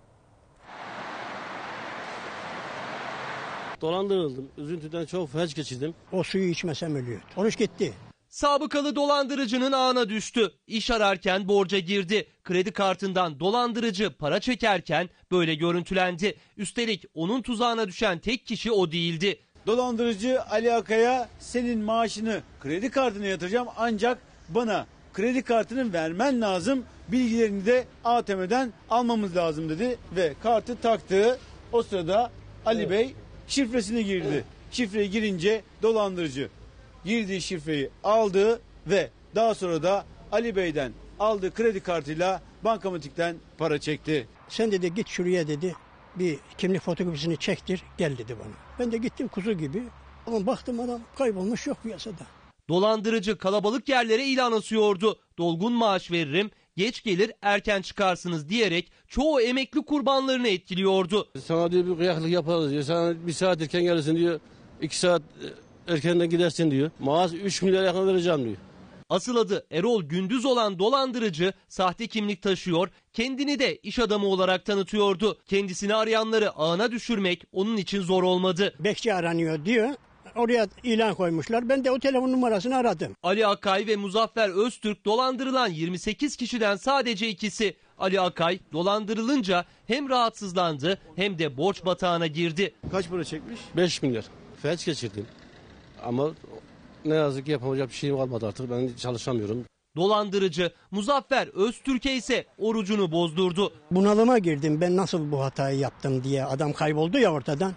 Dolandırıldım, üzüntüden çok felç geçirdim. O suyu içmesem ölüyordu. Oruç gitti. Sabıkalı dolandırıcının ağına düştü. İş ararken borca girdi. Kredi kartından dolandırıcı para çekerken böyle görüntülendi. Üstelik onun tuzağına düşen tek kişi o değildi. Dolandırıcı Ali Akay'a senin maaşını kredi kartına yatıracağım ancak bana kredi kartını vermen lazım. Bilgilerini de A T M'den almamız lazım dedi ve kartı taktı. O sırada Ali evet. Bey şifresini girdi. Evet. Şifreyi girince dolandırıcı girdiği şifreyi aldı ve daha sonra da Ali Bey'den aldığı kredi kartıyla bankamatikten para çekti. Sen dedi git şuraya dedi bir kimlik fotokopisini çektir gel dedi bana. Ben de gittim kuzu gibi ama baktım adam kaybolmuş yok piyasada. Dolandırıcı kalabalık yerlere ilan asıyordu. Dolgun maaş veririm, geç gelir erken çıkarsınız diyerek çoğu emekli kurbanlarını etkiliyordu. Sana diyor bir kıyaklık yaparız diyor. Sana bir saat erken gelirsin diyor. iki saat erkenden gidersin diyor. Maaş üç milyar yakın vereceğim diyor. Asıl adı Erol Gündüz olan dolandırıcı sahte kimlik taşıyor, kendini de iş adamı olarak tanıtıyordu. Kendisini arayanları ağına düşürmek onun için zor olmadı. Bekçi aranıyor diyor. Oraya ilan koymuşlar. Ben de o telefon numarasını aradım. Ali Akay ve Muzaffer Öztürk dolandırılan yirmi sekiz kişiden sadece ikisi. Ali Akay dolandırılınca hem rahatsızlandı hem de borç batağına girdi. Kaç para çekmiş? beş milyar. Felç geçirdim. Ama ne yazık ki yapamayacak bir şeyim kalmadı artık. Ben çalışamıyorum. Dolandırıcı Muzaffer Öztürk'e ise orucunu bozdurdu. Bunalıma girdim ben nasıl bu hatayı yaptım diye. Adam kayboldu ya ortadan.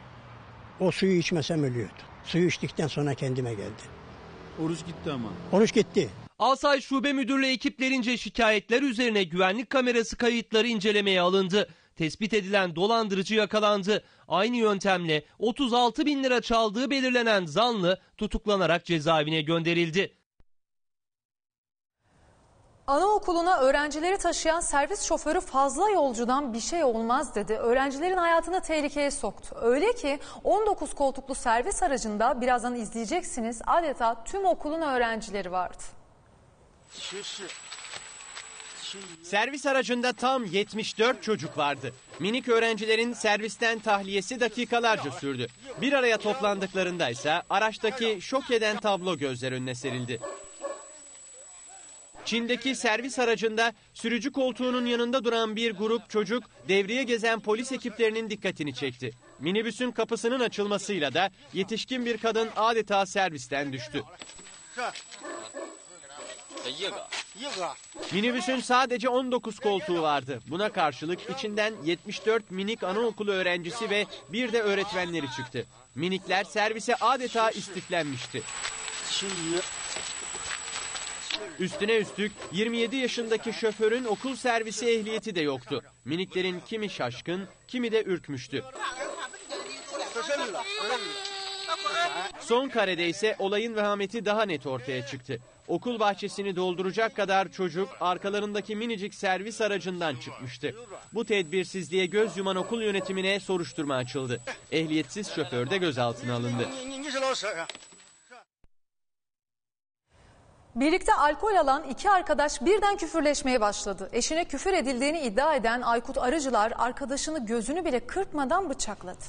O suyu içmesem ölüyordu. Suyu içtikten sonra kendime geldi. Oruç gitti ama. Oruç gitti. Asayiş Şube Müdürlüğü ekiplerince şikayetler üzerine güvenlik kamerası kayıtları incelemeye alındı. Tespit edilen dolandırıcı yakalandı. Aynı yöntemle otuz altı bin lira çaldığı belirlenen zanlı tutuklanarak cezaevine gönderildi. Anaokuluna öğrencileri taşıyan servis şoförü fazla yolcudan bir şey olmaz dedi. Öğrencilerin hayatını tehlikeye soktu. Öyle ki on dokuz koltuklu servis aracında birazdan izleyeceksiniz adeta tüm okulun öğrencileri vardı. Şişi. Servis aracında tam yetmiş dört çocuk vardı. Minik öğrencilerin servisten tahliyesi dakikalarca sürdü. Bir araya toplandıklarında ise araçtaki şok eden tablo gözler önüne serildi. Çin'deki servis aracında sürücü koltuğunun yanında duran bir grup çocuk devriye gezen polis ekiplerinin dikkatini çekti. Minibüsün kapısının açılmasıyla da yetişkin bir kadın adeta servisten düştü. Minibüsün sadece on dokuz koltuğu vardı. Buna karşılık içinden yetmiş dört minik anaokulu öğrencisi ve bir de öğretmenleri çıktı. Minikler servise adeta istiflenmişti. Üstüne üstlük yirmi yedi yaşındaki şoförün okul servisi ehliyeti de yoktu. Miniklerin kimi şaşkın, kimi de ürkmüştü. Son karede ise olayın vehameti daha net ortaya çıktı. Okul bahçesini dolduracak kadar çocuk arkalarındaki minicik servis aracından çıkmıştı. Bu tedbirsizliğe göz yuman okul yönetimine soruşturma açıldı. Ehliyetsiz şoför de gözaltına alındı. Birlikte alkol alan iki arkadaş birden küfürleşmeye başladı. Eşine küfür edildiğini iddia eden Aykut Arıcılar arkadaşını gözünü bile kırpmadan bıçakladı.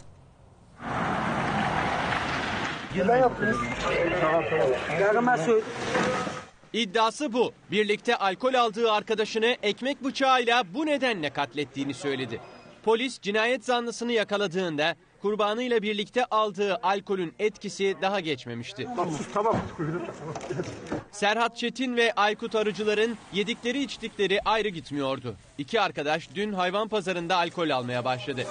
İddiası bu. Birlikte alkol aldığı arkadaşını ekmek bıçağıyla bu nedenle katlettiğini söyledi. Polis cinayet zanlısını yakaladığında kurbanıyla birlikte aldığı alkolün etkisi daha geçmemişti. Serhat Çetin ve Aykut Arıcılar'ın yedikleri içtikleri ayrı gitmiyordu. İki arkadaş dün hayvan pazarında alkol almaya başladı.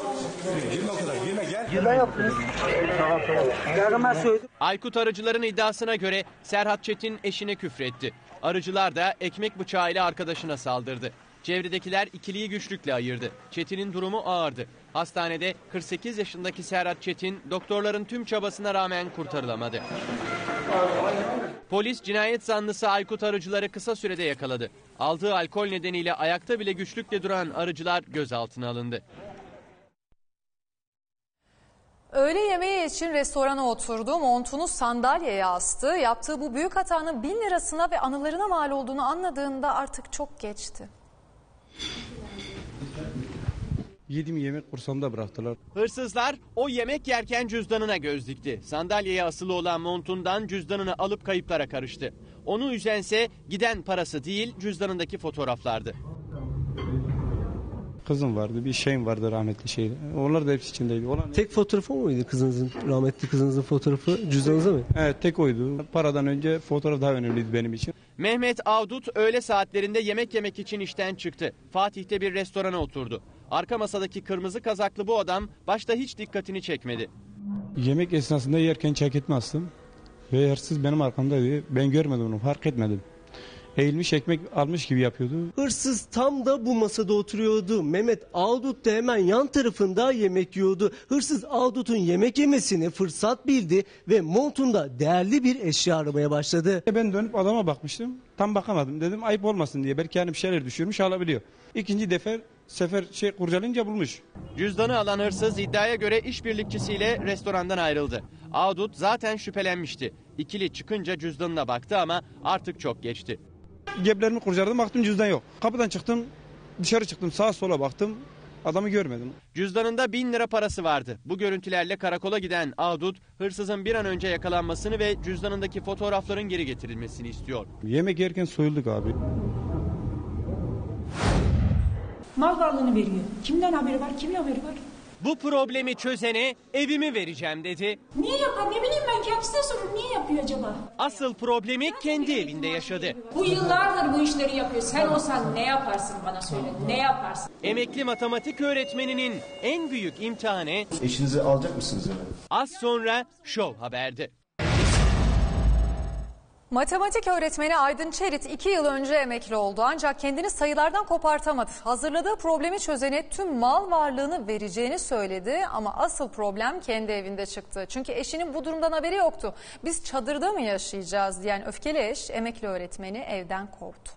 Aykut Arıcılar'ın iddiasına göre Serhat Çetin eşine küfretti. Arıcılar da ekmek bıçağıyla arkadaşına saldırdı. Çevredekiler ikiliyi güçlükle ayırdı. Çetin'in durumu ağırdı. Hastanede kırk sekiz yaşındaki Serhat Çetin doktorların tüm çabasına rağmen kurtarılamadı. Polis cinayet zanlısı Aykut Arıcılar'ı kısa sürede yakaladı. Aldığı alkol nedeniyle ayakta bile güçlükle duran Arıcılar gözaltına alındı. Öğle yemeği için restorana oturdu, montunu sandalyeye astı. Yaptığı bu büyük hatanın bin lirasına ve anılarına mal olduğunu anladığında artık çok geçti. Yedim yemek kursağımda bıraktılar. Hırsızlar o yemek yerken cüzdanına göz dikti. Sandalyeye asılı olan montundan cüzdanını alıp kayıplara karıştı. Onu üzense giden parası değil cüzdanındaki fotoğraflardı. Kızım vardı, bir şeyim vardı rahmetli şeydi. Onlar da hepsi içindeydi. Olan... Tek fotoğrafı mıydı kızınızın, rahmetli kızınızın fotoğrafı cüzdanınızda mı? Evet, tek oydu. Paradan önce fotoğraf daha önemliydi benim için. Mehmet Avdut öğle saatlerinde yemek yemek için işten çıktı. Fatih'te bir restorana oturdu. Arka masadaki kırmızı kazaklı bu adam başta hiç dikkatini çekmedi. Yemek esnasında yerken ceketimi astım ve hırsız benim arkamdaydı. Ben görmedim onu, fark etmedim. Eğilmiş ekmek almış gibi yapıyordu. Hırsız tam da bu masada oturuyordu. Mehmet Avdut da hemen yan tarafında yemek yiyordu. Hırsız Avdut'un yemek yemesini fırsat bildi ve montunda değerli bir eşya aramaya başladı. Ben dönüp adama bakmıştım. Tam bakamadım. Dedim ayıp olmasın diye. Belki hani bir şeyler düşürmüş, alabiliyor. İkinci defa sefer şey kurcalayınca bulmuş. Cüzdanı alan hırsız iddiaya göre işbirlikçisiyle restorandan ayrıldı. Avdut zaten şüphelenmişti. İkili çıkınca cüzdanına baktı ama artık çok geçti. Ceplerimi kurcaladım, baktım cüzdan yok. Kapıdan çıktım, dışarı çıktım, sağa sola baktım. Adamı görmedim. Cüzdanında bin lira parası vardı. Bu görüntülerle karakola giden Avdut, hırsızın bir an önce yakalanmasını ve cüzdanındaki fotoğrafların geri getirilmesini istiyor. Yemek yerken soyulduk abi. Mal varlığını veriyor. Kimden haberi var, kimin haberi var? Bu problemi çözene evimi vereceğim dedi. Niye yapar? Ne bileyim ben, kendisine sorun. Niye yapıyor acaba? Asıl problemi kendi evinde yaşadı. Bu yıllardır bu işleri yapıyor. Sen olsan ne yaparsın bana söyle. Ne yaparsın? Emekli matematik öğretmeninin en büyük imtihanı... Eşinizi alacak mısınız eve? Az sonra Show Haber'de. Matematik öğretmeni Aydın Çerit iki yıl önce emekli oldu ancak kendini sayılardan kopartamadı. Hazırladığı problemi çözene tüm mal varlığını vereceğini söyledi ama asıl problem kendi evinde çıktı. Çünkü eşinin bu durumdan haberi yoktu. Biz çadırda mı yaşayacağız diyen öfkeli eş emekli öğretmeni evden kovdu.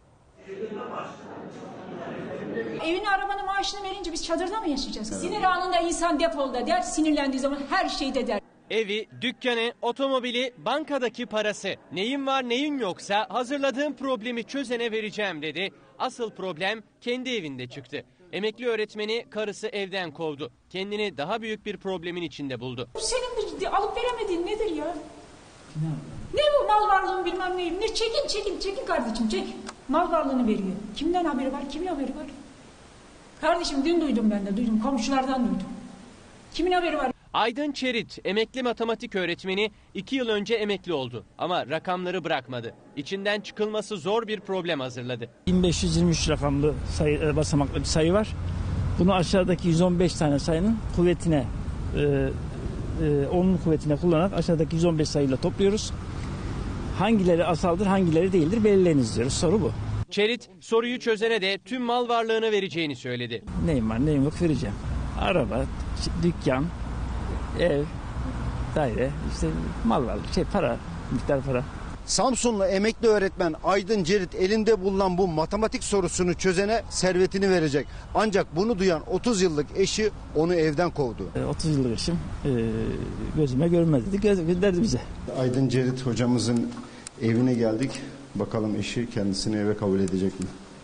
Evini arabanın maaşını verince biz çadırda mı yaşayacağız? Sinir anında insan defolda der, sinirlendiği zaman her şeyi de der. Evi, dükkanı, otomobili, bankadaki parası. Neyin var neyin yoksa hazırladığım problemi çözene vereceğim dedi. Asıl problem kendi evinde çıktı. Emekli öğretmeni karısı evden kovdu. Kendini daha büyük bir problemin içinde buldu. Senin bu alıp veremediğin nedir ya? Ne bu mal varlığın bilmem neyim. Ne çekin çekin çekin kardeşim çek. Mal varlığını veriyor. Kimden haberi var? Kimin haberi var? Kardeşim dün duydum ben de duydum. Komşulardan duydum. Kimin haberi var? Aydın Çerit, emekli matematik öğretmeni, iki yıl önce emekli oldu. Ama rakamları bırakmadı. İçinden çıkılması zor bir problem hazırladı. bin beş yüz yirmi üç rakamlı sayı, basamaklı bir sayı var. Bunu aşağıdaki yüz on beş tane sayının kuvvetine, e, e, onun kuvvetine kullanarak aşağıdaki yüz on beş sayıyla topluyoruz. Hangileri asaldır, hangileri değildir belirleyiniz diyoruz. Soru bu. Çerit soruyu çözene de tüm mal varlığını vereceğini söyledi. Neyim var, neyim yok vereceğim. Araba, dükkan, ev, daire, işte mal varlık, şey para, miktar para. Samsunlu emekli öğretmen Aydın Cerit elinde bulunan bu matematik sorusunu çözene servetini verecek. Ancak bunu duyan otuz yıllık eşi onu evden kovdu. otuz yıllık eşim e, gözüme görmedi dedi, göz, gönderdi bize. Aydın Cerit hocamızın evine geldik. Bakalım eşi kendisini eve kabul edecek mi?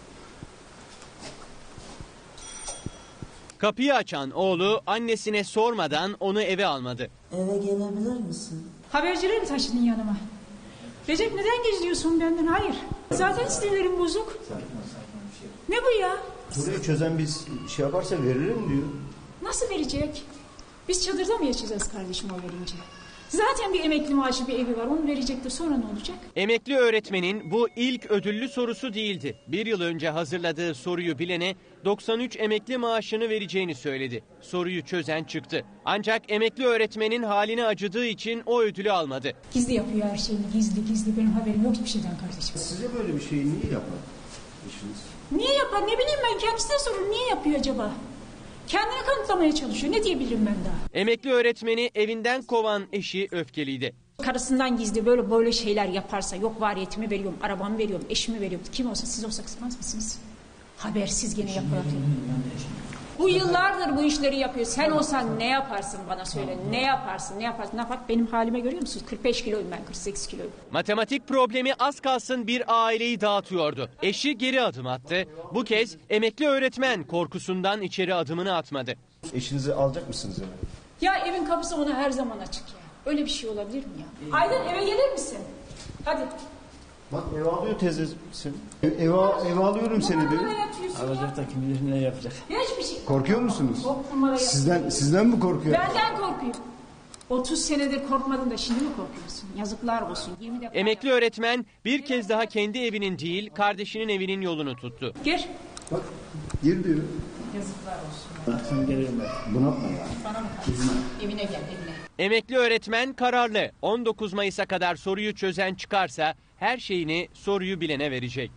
Kapıyı açan oğlu annesine sormadan onu eve almadı. Eve gelebilir misin? Habercileri mi taşıdın yanıma? Recep neden gizliyorsun benden? Hayır. Zaten sinirlerim bozuk. Ne bu ya? Burayı çözen biz şey yaparsa veririm diyor. Nasıl verecek? Biz çadırda mı yaşayacağız kardeşim o verince? Zaten bir emekli maaşı bir evi var, onu verecektir, sonra ne olacak? Emekli öğretmenin bu ilk ödüllü sorusu değildi. Bir yıl önce hazırladığı soruyu bilene doksan üç emekli maaşını vereceğini söyledi. Soruyu çözen çıktı. Ancak emekli öğretmenin haline acıdığı için o ödülü almadı. Gizli yapıyor her şeyini, gizli gizli, benim haberim yok hiçbir şeyden kardeşim. Size böyle bir şeyi niye yapar eşiniz? Niye yapar, ne bileyim ben, kendisine sorun, niye yapıyor acaba? Kendini kanıtlamaya çalışıyor. Ne diyebilirim ben daha? Emekli öğretmeni evinden kovan eşi öfkeliydi. Karısından gizli böyle böyle şeyler yaparsa, yok variyetimi veriyorum, arabamı veriyorum, eşimi veriyorum. Kim olsa siz olsa kısmaz mısınız? Habersiz gene yapıyor. Bu yıllardır bu işleri yapıyor. Sen olsan ne yaparsın bana söyle. Ne yaparsın, ne yaparsın? Ne yapar? Benim halime görüyor musunuz? kırk beş kiloyum ben, kırk sekiz kiloyum. Matematik problemi az kalsın bir aileyi dağıtıyordu. Eşi geri adım attı. Bu kez emekli öğretmen korkusundan içeri adımını atmadı. Eşinizi alacak mısınız eve? Ya evin kapısı ona her zaman açık ya. Öyle bir şey olabilir mi ya? Aydın eve gelir misin? Hadi. Bak eve alıyor teyze seni. Eve, eve alıyorum seni diyor. Alacak da kim bilir ne yapacak. Hiçbir şey. Korkuyor musunuz? Sizden sizden mi korkuyor? Benden korkuyor. otuz senedir korkmadın da şimdi mi korkuyorsun? Yazıklar olsun. Emekli öğretmen bir kez daha kendi evinin değil kardeşinin evinin yolunu tuttu. Gir. Bak gir diyor. Yazıklar olsun. Sen gelirim ben. Bunaltma ya. Bana mı? Evine gel evine. Emekli öğretmen kararlı. on dokuz Mayıs'a kadar soruyu çözen çıkarsa her şeyini soruyu bilene verecek.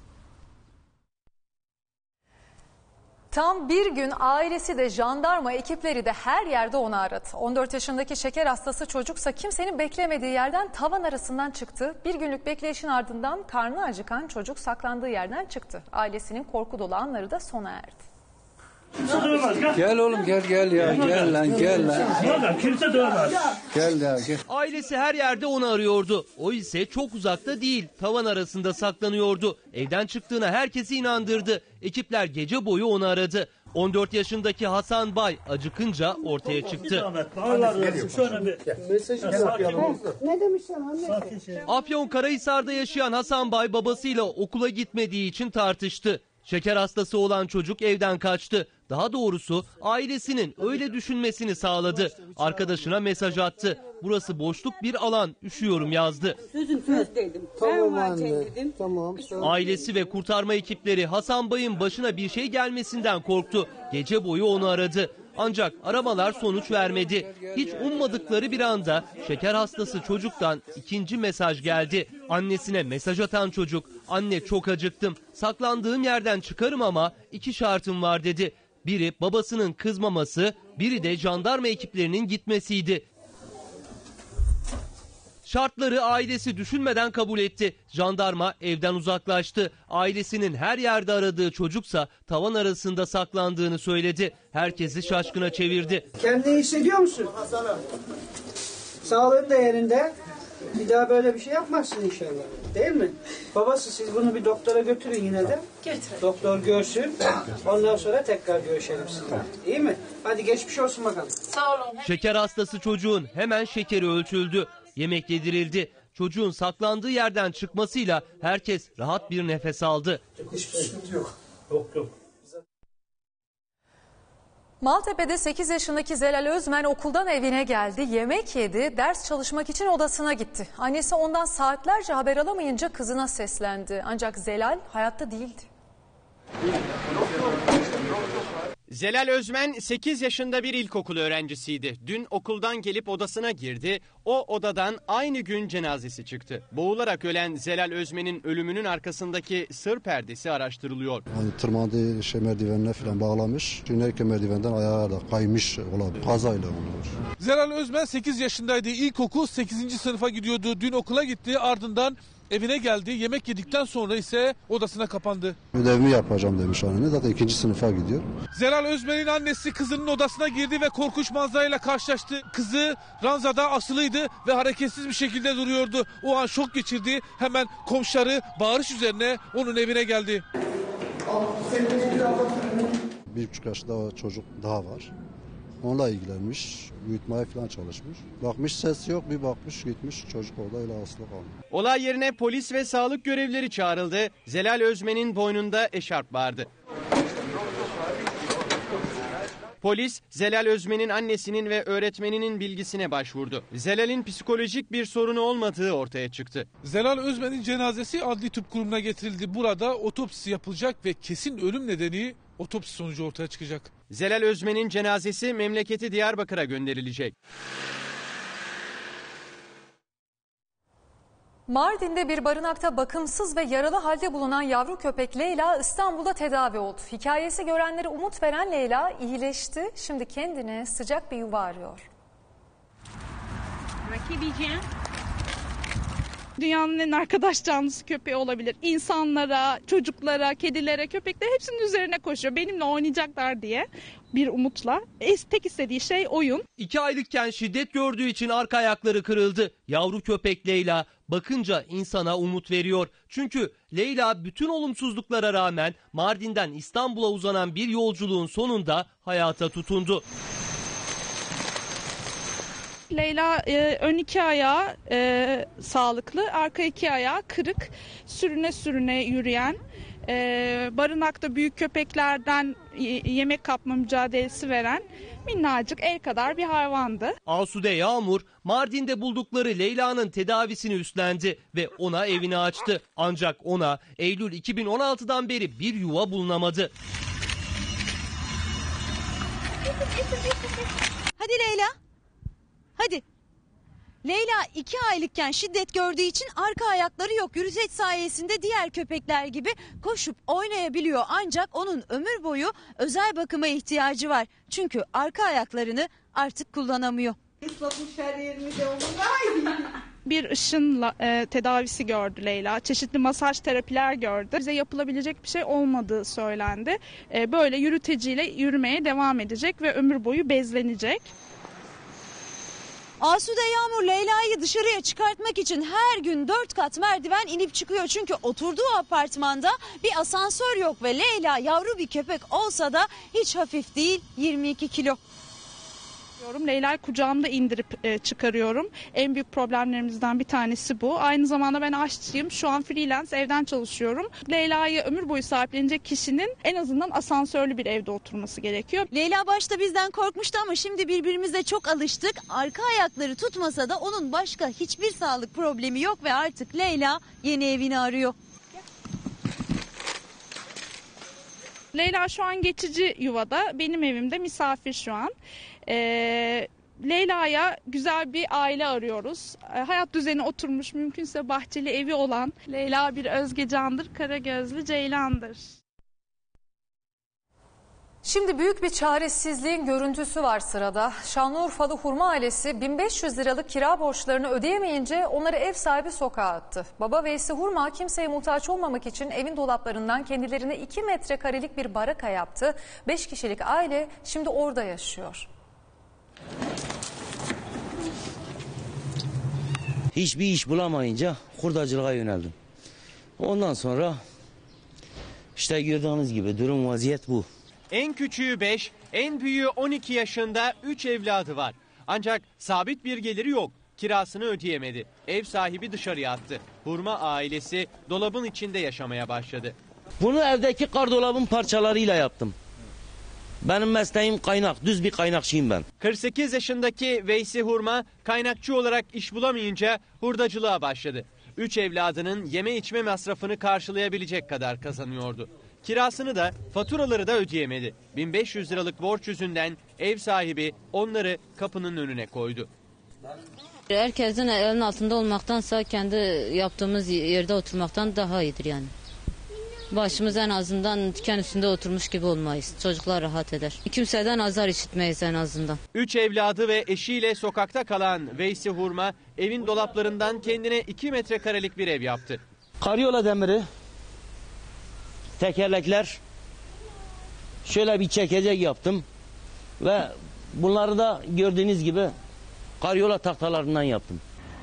Tam bir gün ailesi de jandarma ekipleri de her yerde onu aradı. on dört yaşındaki şeker hastası çocuksa kimsenin beklemediği yerden tavan arasından çıktı. Bir günlük bekleyişin ardından karnı acıkan çocuk saklandığı yerden çıktı. Ailesinin korku dolu anları da sona erdi. Gel oğlum gel gel ya gel lan gel lan. Kimse dövmez. Gel ya gel. Ailesi her yerde onu arıyordu. O ise çok uzakta değil, tavan arasında saklanıyordu. Evden çıktığına herkesi inandırdı. Ekipler gece boyu onu aradı. on dört yaşındaki Hasan Bay acıkınca ortaya çıktı. Ne demişler anne? Afyonkarahisar'da yaşayan Hasan Bay babasıyla okula gitmediği için tartıştı. Şeker hastası olan çocuk evden kaçtı. Daha doğrusu ailesinin öyle düşünmesini sağladı. Arkadaşına mesaj attı. Burası boşluk bir alan, üşüyorum yazdı. Sözüm söz dedim. Tamam anne. Dedim. Tamam. Ailesi ve kurtarma ekipleri Hasan Bay'ın başına bir şey gelmesinden korktu. Gece boyu onu aradı. Ancak aramalar sonuç vermedi. Hiç ummadıkları bir anda şeker hastası çocuktan ikinci mesaj geldi. Annesine mesaj atan çocuk, anne çok acıktım, saklandığım yerden çıkarım ama iki şartım var dedi. Biri babasının kızmaması, biri de jandarma ekiplerinin gitmesiydi. Şartları ailesi düşünmeden kabul etti. Jandarma evden uzaklaştı. Ailesinin her yerde aradığı çocuksa tavan arasında saklandığını söyledi. Herkesi şaşkına çevirdi. Kendini hissediyor musun? Sağlığın da yerinde. Bir daha böyle bir şey yapmazsın inşallah. Değil mi? Babası siz bunu bir doktora götürün yine de. Götürelim. Doktor görsün. Ondan sonra tekrar görüşelim sizinle. İyi mi? Hadi geçmiş olsun bakalım. Sağ olun. Şeker hastası çocuğun hemen şekeri ölçüldü. Yemek yedirildi. Çocuğun saklandığı yerden çıkmasıyla herkes rahat bir nefes aldı. Hiçbir sıkıntı yok. Yok yok. Maltepe'de sekiz yaşındaki Zelal Özmen okuldan evine geldi, yemek yedi, ders çalışmak için odasına gitti. Annesi ondan saatlerce haber alamayınca kızına seslendi. Ancak Zelal hayatta değildi. Zelal Özmen sekiz yaşında bir ilkokul öğrencisiydi. Dün okuldan gelip odasına girdi. O odadan aynı gün cenazesi çıktı. Boğularak ölen Zelal Özmen'in ölümünün arkasındaki sır perdesi araştırılıyor. Yani tırmandığı şey merdivenine falan bağlamış. Çünkü merdivenden ayağa da kaymış olabilir. Kazayla olmuş. Zelal Özmen sekiz yaşındaydı. İlkokul sekizinci sınıfa gidiyordu. Dün okula gitti, ardından evine geldi. Yemek yedikten sonra ise odasına kapandı. Ödevimi yapacağım demiş annene. Zaten ikinci sınıfa gidiyor. Zelal Özmen'in annesi kızının odasına girdi ve korkunç manzarayla karşılaştı. Kızı ranzada asılıydı ve hareketsiz bir şekilde duruyordu. O an şok geçirdi. Hemen komşuları bağırış üzerine onun evine geldi. Bir buçuk yaşında çocuk daha var. Onunla ilgilenmiş, büyütmeye falan çalışmış. Bakmış ses yok, bir bakmış gitmiş, çocuk orada öyle asılı kalmış. Olay yerine polis ve sağlık görevlileri çağrıldı. Zelal Özmen'in boynunda eşarp vardı. Polis, Zelal Özmen'in annesinin ve öğretmeninin bilgisine başvurdu. Zelal'in psikolojik bir sorunu olmadığı ortaya çıktı. Zelal Özmen'in cenazesi Adli Tıp Kurumu'na getirildi. Burada otopsi yapılacak ve kesin ölüm nedeni otopsi sonucu ortaya çıkacak. Zelal Özmen'in cenazesi memleketi Diyarbakır'a gönderilecek. Mardin'de bir barınakta bakımsız ve yaralı halde bulunan yavru köpek Leyla İstanbul'da tedavi oldu. Hikayesi görenlere umut veren Leyla iyileşti. Şimdi kendine sıcak bir yuva arıyor. Dünyanın en arkadaş canlısı köpeği olabilir. İnsanlara, çocuklara, kedilere, köpeklere hepsinin üzerine koşuyor. Benimle oynayacaklar diye bir umutla. Tek istediği şey oyun. İki aylıkken şiddet gördüğü için arka ayakları kırıldı. Yavru köpek Leyla bakınca insana umut veriyor. Çünkü Leyla bütün olumsuzluklara rağmen Mardin'den İstanbul'a uzanan bir yolculuğun sonunda hayata tutundu. Leyla e, ön iki ayağı e, sağlıklı, arka iki ayağı kırık, sürüne sürüne yürüyen, e, barınakta büyük köpeklerden yemek kapma mücadelesi veren minnacık el kadar bir hayvandı. Asude Yağmur Mardin'de buldukları Leyla'nın tedavisini üstlendi ve ona evini açtı. Ancak ona Eylül iki bin on altıdan beri bir yuva bulunamadı. Hadi Leyla. Hadi. Leyla iki aylıkken şiddet gördüğü için arka ayakları yok. Yürüteç sayesinde diğer köpekler gibi koşup oynayabiliyor. Ancak onun ömür boyu özel bakıma ihtiyacı var. Çünkü arka ayaklarını artık kullanamıyor. Bir ışınla e, tedavisi gördü Leyla. Çeşitli masaj terapiler gördü. Bize yapılabilecek bir şey olmadığı söylendi. E, böyle yürüteciyle yürümeye devam edecek ve ömür boyu bezlenecek. Asude Yağmur Leyla'yı dışarıya çıkartmak için her gün dört kat merdiven inip çıkıyor. Çünkü oturduğu apartmanda bir asansör yok ve Leyla yavru bir köpek olsa da hiç hafif değil, yirmi iki kilo. Leyla'yı kucağımda indirip e, çıkarıyorum. En büyük problemlerimizden bir tanesi bu. Aynı zamanda ben aşçıyım. Şu an freelance evden çalışıyorum. Leyla'yı ömür boyu sahiplenecek kişinin en azından asansörlü bir evde oturması gerekiyor. Leyla başta bizden korkmuştu ama şimdi birbirimize çok alıştık. Arka ayakları tutmasa da onun başka hiçbir sağlık problemi yok ve artık Leyla yeni evini arıyor. Leyla şu an geçici yuvada. Benim evimde misafir şu an. Ee, Leyla'ya güzel bir aile arıyoruz. Ee, hayat düzeni oturmuş, mümkünse bahçeli evi olan. Leyla bir özgecandır, kara gözlü ceylandır. Şimdi büyük bir çaresizliğin görüntüsü var sırada. Şanlıurfalı Hurma ailesi bin beş yüz liralık kira borçlarını ödeyemeyince onları ev sahibi sokağa attı. Baba Veysi Hurma kimseye muhtaç olmamak için evin dolaplarından kendilerine iki metrekarelik bir baraka yaptı. beş kişilik aile şimdi orada yaşıyor. Hiçbir iş bulamayınca hurdacılığa yöneldim. Ondan sonra işte gördüğünüz gibi durum vaziyet bu. En küçüğü beş, en büyüğü on iki yaşında üç evladı var. Ancak sabit bir geliri yok. Kirasını ödeyemedi. Ev sahibi dışarıya attı. Hurma ailesi dolabın içinde yaşamaya başladı. Bunu evdeki gardırobun parçalarıyla yaptım. Benim mesleğim kaynak, düz bir kaynakçıyım ben. kırk sekiz yaşındaki Veysi Hurma kaynakçı olarak iş bulamayınca hurdacılığa başladı. Üç evladının yeme içme masrafını karşılayabilecek kadar kazanıyordu. Kirasını da faturaları da ödeyemedi. bin beş yüz liralık borç yüzünden ev sahibi onları kapının önüne koydu. Herkesin elinin altında olmaktansa kendi yaptığımız yerde oturmaktan daha iyidir yani. Başımız en azından diken üstünde oturmuş gibi olmayız. Çocuklar rahat eder. Kimseden azar işitmeyiz en azından. Üç evladı ve eşiyle sokakta kalan Veysi Hurma evin dolaplarından kendine iki metrekarelik bir ev yaptı. Karyola demiri, tekerlekler, şöyle bir çekecek yaptım ve bunları da gördüğünüz gibi karyola tahtalarından yaptım.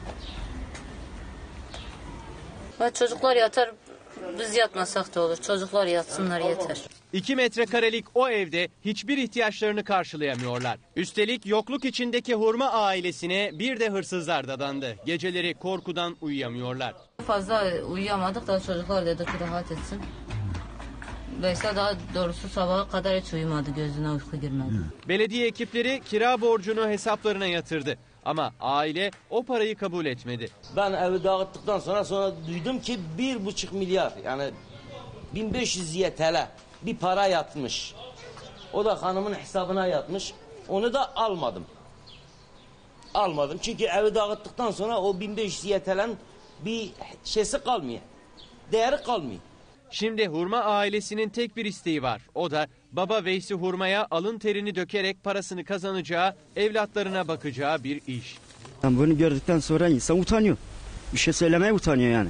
Ve çocuklar yatar, biz yatmasak da olur. Çocuklar yatsınlar yeter. İki metrekarelik o evde hiçbir ihtiyaçlarını karşılayamıyorlar. Üstelik yokluk içindeki Hurma ailesine bir de hırsızlar dadandı. Geceleri korkudan uyuyamıyorlar. Fazla uyuyamadık da çocuklar dedi ki rahat etsin. Veysel daha doğrusu sabaha kadar hiç uyumadı, gözüne uyku girmedi. Belediye ekipleri kira borcunu hesaplarına yatırdı. Ama aile o parayı kabul etmedi. Ben evi dağıttıktan sonra sonra duydum ki bir buçuk milyar yani bin beş yüz Y T L bir para yatmış. O da hanımın hesabına yatmış. Onu da almadım. Almadım çünkü evi dağıttıktan sonra o bin beş yüz Y T L'nin bir şeysi kalmıyor. Değeri kalmıyor. Şimdi Hurma ailesinin tek bir isteği var. O da baba Veysi Hurma'ya alın terini dökerek parasını kazanacağı, evlatlarına bakacağı bir iş. Yani bunu gördükten sonra insan utanıyor. Bir şey söylemeye utanıyor yani.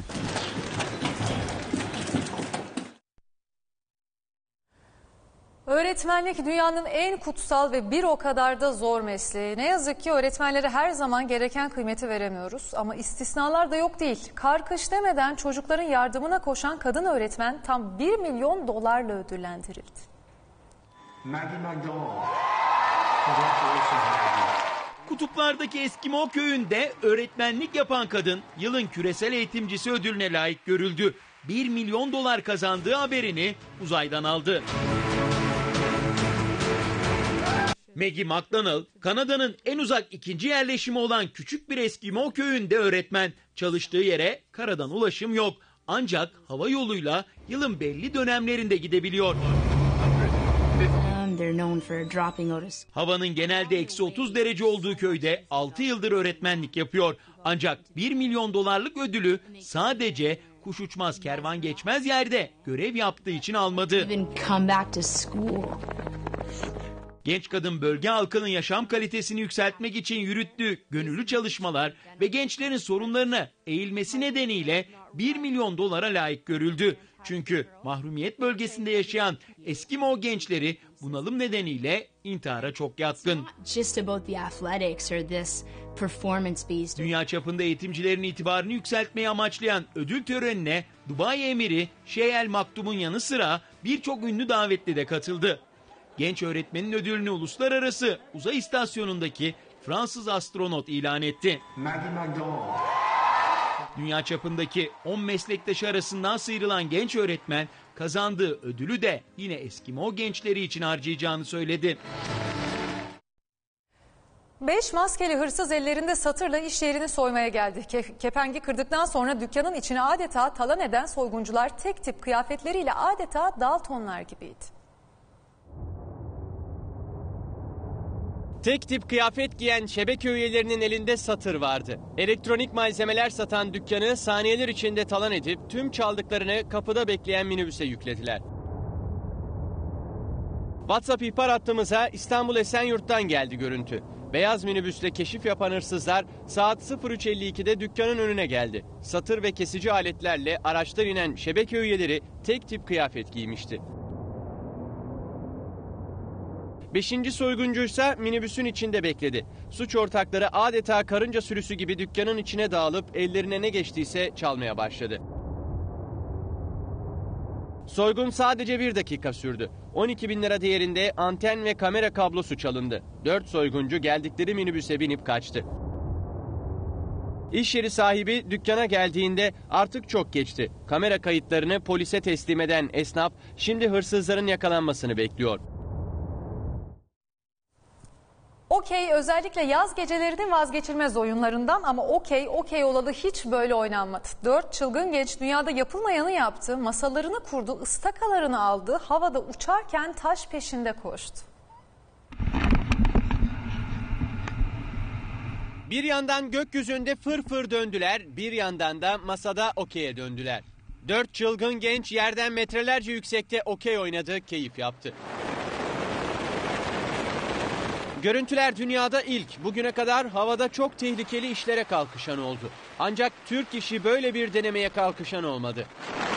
Öğretmenlik dünyanın en kutsal ve bir o kadar da zor mesleği. Ne yazık ki öğretmenlere her zaman gereken kıymeti veremiyoruz. Ama istisnalar da yok değil. Kar kış demeden çocukların yardımına koşan kadın öğretmen tam bir milyon dolarla ödüllendirildi. Maggie McDonald. Kutuplardaki Eskimo köyünde öğretmenlik yapan kadın yılın küresel eğitimcisi ödülüne layık görüldü. bir milyon dolar kazandığı haberini uzaydan aldı. Maggie McDonald, Kanada'nın en uzak ikinci yerleşimi olan küçük bir Eskimo köyünde öğretmen. Çalıştığı yere karadan ulaşım yok. Ancak hava yoluyla yılın belli dönemlerinde gidebiliyor. Havanın genelde eksi otuz derece olduğu köyde altı yıldır öğretmenlik yapıyor. Ancak bir milyon dolarlık ödülü sadece kuş uçmaz kervan geçmez yerde görev yaptığı için almadı. Genç kadın bölge halkının yaşam kalitesini yükseltmek için yürüttüğü gönüllü çalışmalar ve gençlerin sorunlarına eğilmesi nedeniyle bir milyon dolara layık görüldü. Çünkü mahrumiyet bölgesinde yaşayan Eskimo gençleri bunalım nedeniyle intihara çok yatkın. Dünya çapında eğitimcilerin itibarını yükseltmeyi amaçlayan ödül törenine Dubai Emiri Şeyh El Maktoum'un yanı sıra birçok ünlü davetli de katıldı. Genç öğretmenin ödülünü uluslararası uzay istasyonundaki Fransız astronot ilan etti. Maggie McDonald. Dünya çapındaki on meslektaşı arasından sıyrılan genç öğretmen kazandığı ödülü de yine Eskimo gençleri için harcayacağını söyledi. Beş maskeli hırsız ellerinde satırla iş yerini soymaya geldi. Ke- kepengi kırdıktan sonra dükkanın içine adeta talan eden soyguncular tek tip kıyafetleriyle adeta Daltonlar gibiydi. Tek tip kıyafet giyen şebeke üyelerinin elinde satır vardı. Elektronik malzemeler satan dükkanı saniyeler içinde talan edip tüm çaldıklarını kapıda bekleyen minibüse yüklediler. WhatsApp ihbar hattımıza İstanbul Esenyurt'tan geldi görüntü. Beyaz minibüsle keşif yapan hırsızlar saat sıfır üç elli ikide dükkanın önüne geldi. Satır ve kesici aletlerle araçtan inen şebeke üyeleri tek tip kıyafet giymişti. Beşinci soyguncuysa minibüsün içinde bekledi. Suç ortakları adeta karınca sürüsü gibi dükkanın içine dağılıp ellerine ne geçtiyse çalmaya başladı. Soygun sadece bir dakika sürdü. on iki bin lira değerinde anten ve kamera kablosu çalındı. Dört soyguncu geldikleri minibüse binip kaçtı. İş yeri sahibi dükkana geldiğinde artık çok geçti. Kamera kayıtlarını polise teslim eden esnaf şimdi hırsızların yakalanmasını bekliyor. Okey özellikle yaz gecelerinin vazgeçilmez oyunlarından ama okey okey olalı hiç böyle oynanmadı. Dört çılgın genç dünyada yapılmayanı yaptı, masalarını kurdu, ıstakalarını aldı, havada uçarken taş peşinde koştu. Bir yandan gökyüzünde fır fır döndüler, bir yandan da masada okey'e döndüler. Dört çılgın genç yerden metrelerce yüksekte okey oynadı, keyif yaptı. Görüntüler dünyada ilk. Bugüne kadar havada çok tehlikeli işlere kalkışan oldu. Ancak Türk işi böyle bir denemeye kalkışan olmadı.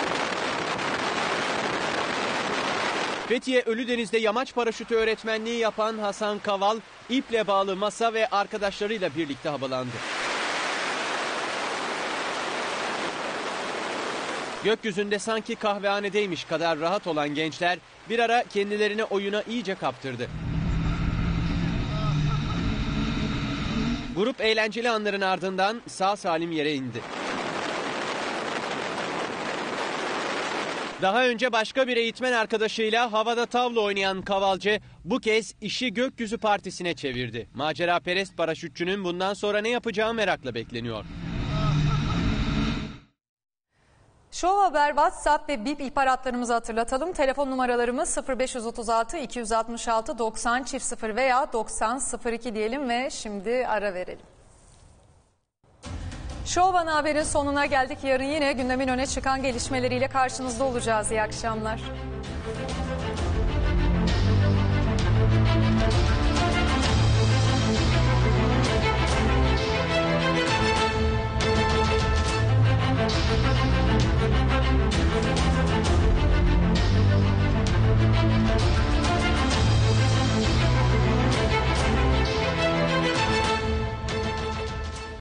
Fethiye Ölüdeniz'de yamaç paraşütü öğretmenliği yapan Hasan Kaval, iple bağlı masa ve arkadaşlarıyla birlikte havalandı. Gökyüzünde sanki kahvehanedeymiş kadar rahat olan gençler bir ara kendilerini oyuna iyice kaptırdı. Grup eğlenceli anların ardından sağ salim yere indi. Daha önce başka bir eğitmen arkadaşıyla havada tavla oynayan Kavalcı bu kez işi gökyüzü partisine çevirdi. Maceraperest paraşütçünün bundan sonra ne yapacağı merakla bekleniyor. Show Haber WhatsApp ve Bip ihbaratlarımızı hatırlatalım. Telefon numaralarımız sıfır beş otuz altı iki altmış altı doksan sıfır veya doksan sıfır iki diyelim ve şimdi ara verelim. Show Ana Haber'in sonuna geldik. Yarın yine gündemin öne çıkan gelişmeleriyle karşınızda olacağız. İyi akşamlar.